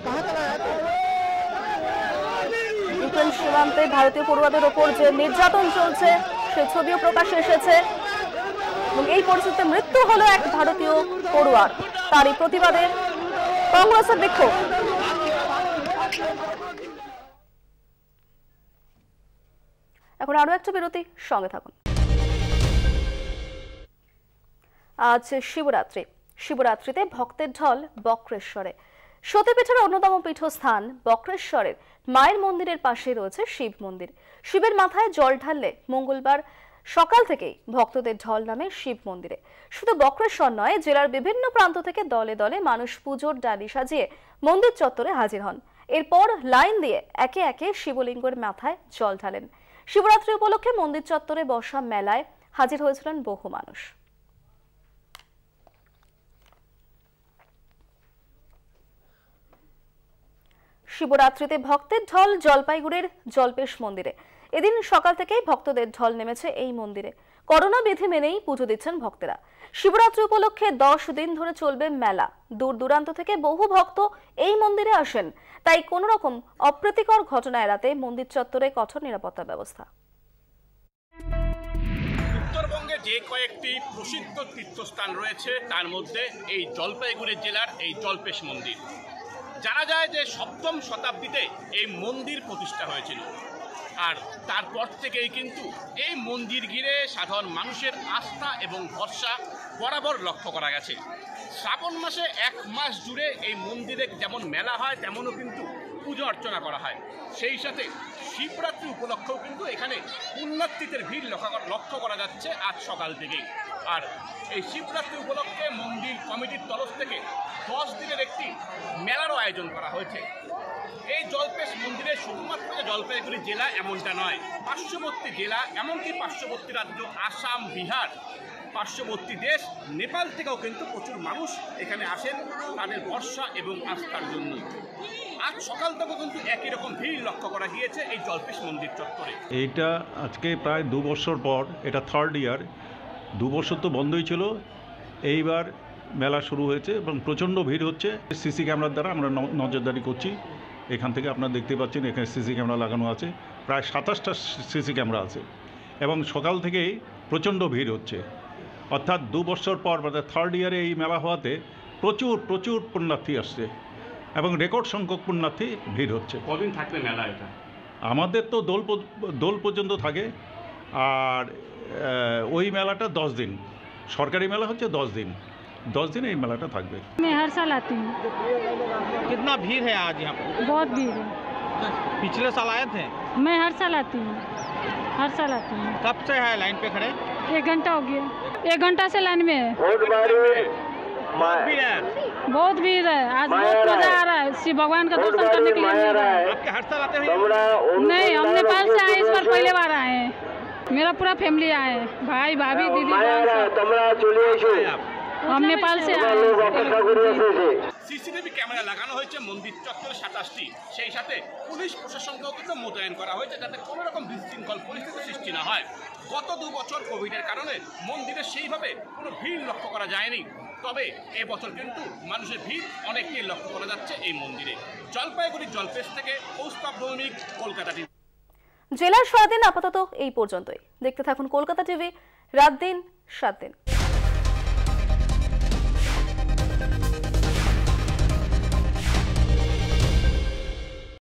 ইউক্রেন সীমান্তে ভারতীয় পড়ুয়াদের ওপর যে নির্যাতন চলছে সেই ছবিও প্রকাশ্যে এসেছে এবং এই পরিস্থিতিতে মৃত্যু হলো এক ভারতীয় পড়ুয়ার। তারই প্রতিবাদে কংগ্রেসের বিক্ষোভ। এখন আরো একটা বিরতি, সঙ্গে থাকুন। আজ শিবরাত্রি। শিবরাত্রিতে ভক্তের ঢল বক্রেশ্বরে। সতীপীঠের অন্যতম পীঠস্থান বক্রেশ্বরের মায়ের মন্দিরের পাশে রয়েছে শিব মন্দির। শিবের মাথায় জল ঢাললে মঙ্গলবার সকাল থেকেই ভক্তদের ঢল নামে শিব মন্দিরে। শুধু বক্রেশ্বর নয়, জেলার বিভিন্ন প্রান্ত থেকে দলে দলে মানুষ পুজোর ডালি সাজিয়ে মন্দির চত্বরে হাজির হন। এরপর লাইন দিয়ে একে একে শিবলিঙ্গের মাথায় জল ঢালেন। শিবরাত্রি উপলক্ষে মন্দির চত্বরে বসা মেলায় হাজির হয়েছিলেন বহু মানুষ। শিবরাত্রিতে ভক্তের ঢল জলপাইগুড়ির জল্পেশ মন্দিরে। এদিন সকাল থেকেই ভক্তদের ঢল নেমেছে এই মন্দিরে। করোনা বিধি মেনেই পুজো দিচ্ছেন ভক্তেরা। শিবরাত্রি উপলক্ষে 10 দিন ধরে চলবে মেলা। দূর দূরান্ত থেকে বহু ভক্ত এই মন্দিরে আসেন, তাই কোনো রকম অপ্রীতিকর ঘটনা এড়াতে মন্দির চত্বরে কঠোর নিরাপত্তা ব্যবস্থা। উত্তরবঙ্গে যে কয়েকটি প্রসিদ্ধ তীর্থস্থান রয়েছে তার মধ্যে এই জলপাইগুড়ি জেলার এই জল্পেশ মন্দির। জানা যায় যে 7ম শতাব্দীতে এই মন্দির প্রতিষ্ঠা হয়েছিল, আর তারপর থেকেই কিন্তু এই মন্দির ঘিরে সাধারণ মানুষের আস্থা এবং ভরসা বরাবর লক্ষ্য করা গেছে। শ্রাবণ মাসে 1 মাস জুড়ে এই মন্দিরে যেমন মেলা হয় তেমনও কিন্তু পুজো অর্চনা করা হয়। সেই সাথে শিবরাত্রি উপলক্ষেও কিন্তু এখানে পুণ্যার্থীদের ভিড় লক্ষ্য করা যাচ্ছে আজ সকাল থেকেই। আর এই শিবরাত্রি উপলক্ষে মন্দির কমিটির তরফ থেকে 10 দিনের একটি মেলারও আয়োজন করা হয়েছে। এই জল্পেশ মন্দিরে শুধুমাত্র যে জলপাইগুড়ি জেলা এমনটা নয়, পার্শ্ববর্তী জেলা, এমনকি পার্শ্ববর্তী রাজ্য আসাম, বিহার, পার্শ্ববর্তী দেশ নেপাল থেকেও কিন্তু প্রচুর মানুষ এখানে আসেন তাদের ভরসা এবং আস্থার জন্য। আজ সকাল থেকে কিন্তু একই রকম ভিড় লক্ষ্য করা গিয়েছে এই জল্পেশ মন্দির চত্বরে। এইটা আজকে প্রায় 2 বছর পর, এটা 3rd ইয়ার। 2 বছর তো বন্ধই ছিল, এইবার মেলা শুরু হয়েছে এবং প্রচণ্ড ভিড় হচ্ছে। সিসি ক্যামেরার দ্বারা আমরা নজরদারি করছি। এখান থেকে আপনারা দেখতে পাচ্ছেন এখানে সিসি ক্যামেরা লাগানো আছে, প্রায় 27টা সিসি ক্যামেরা আছে এবং সকাল থেকেই প্রচণ্ড ভিড় হচ্ছে। অর্থাৎ 2 বছর পর, মানে 3rd ইয়ারে এই মেলা হওয়াতে প্রচুর পুণ্যার্থী আসছে এবং রেকর্ড সংখ্যক পুণ্যার্থী ভিড় হচ্ছে। কদিন থাকবে মেলা এটা? আমাদের তো দোল পর্যন্ত থাকে, আর ওই মেলাটা 10 দিন। সরকারি মেলা হচ্ছে 10 দিন। 10 दिन এই মেলাটা থাকবে। मैं हर साल आती हूँ। कितना भीड़ है आज यहाँ पर? बहुत भीड़ है। पिछले साल आए थे? मैं हर साल आती हूँ, हर साल आती हूँ। कब से है लाइन पे खड़े? 1 घंटा हो गया। 1 घंटा से लाइन में है। बहुत भीड़ है। बहुत भीड़ है। आज बहुत मजा आ रहा है शिव भगवान का दर्शन करने के लिए। आपके हर साल आते हैं? नहीं, हम नेपाल से आए, इस बार पहले बार आए हैं। मेरा पूरा फैमिली आए हैं, भाई भाभी दीदी। हम नेपाल से आए हैं। সিসিটিভি ক্যামেরা লাগানো হয়েছে মন্দির চত্বরে 27টি। সেই সাথে পুলিশ প্রশাসনকেও কিন্তু মোতায়েন করা হয়েছে যাতে কোনো রকম বিশৃঙ্খল পরিস্থিতি সৃষ্টি না হয়। গত 2 বছর কোভিডের কারণে মন্দিরে সেইভাবে কোনো ভিড় লক্ষ্য করা যায়নি, তবে এবছর কিন্তু মানুষের ভিড় অনেকটাই লক্ষ্য করা যাচ্ছে এই মন্দিরে। জলপাইগুড়ি জলপেশ থেকে কৌস্তব ভৌমিক, কলকাতা টিভি। জেলার সারাদিন আপাতত এই পর্যন্তই। দেখতে থাকুন কলকাতা টিভি, রাত দিন 7 দিন।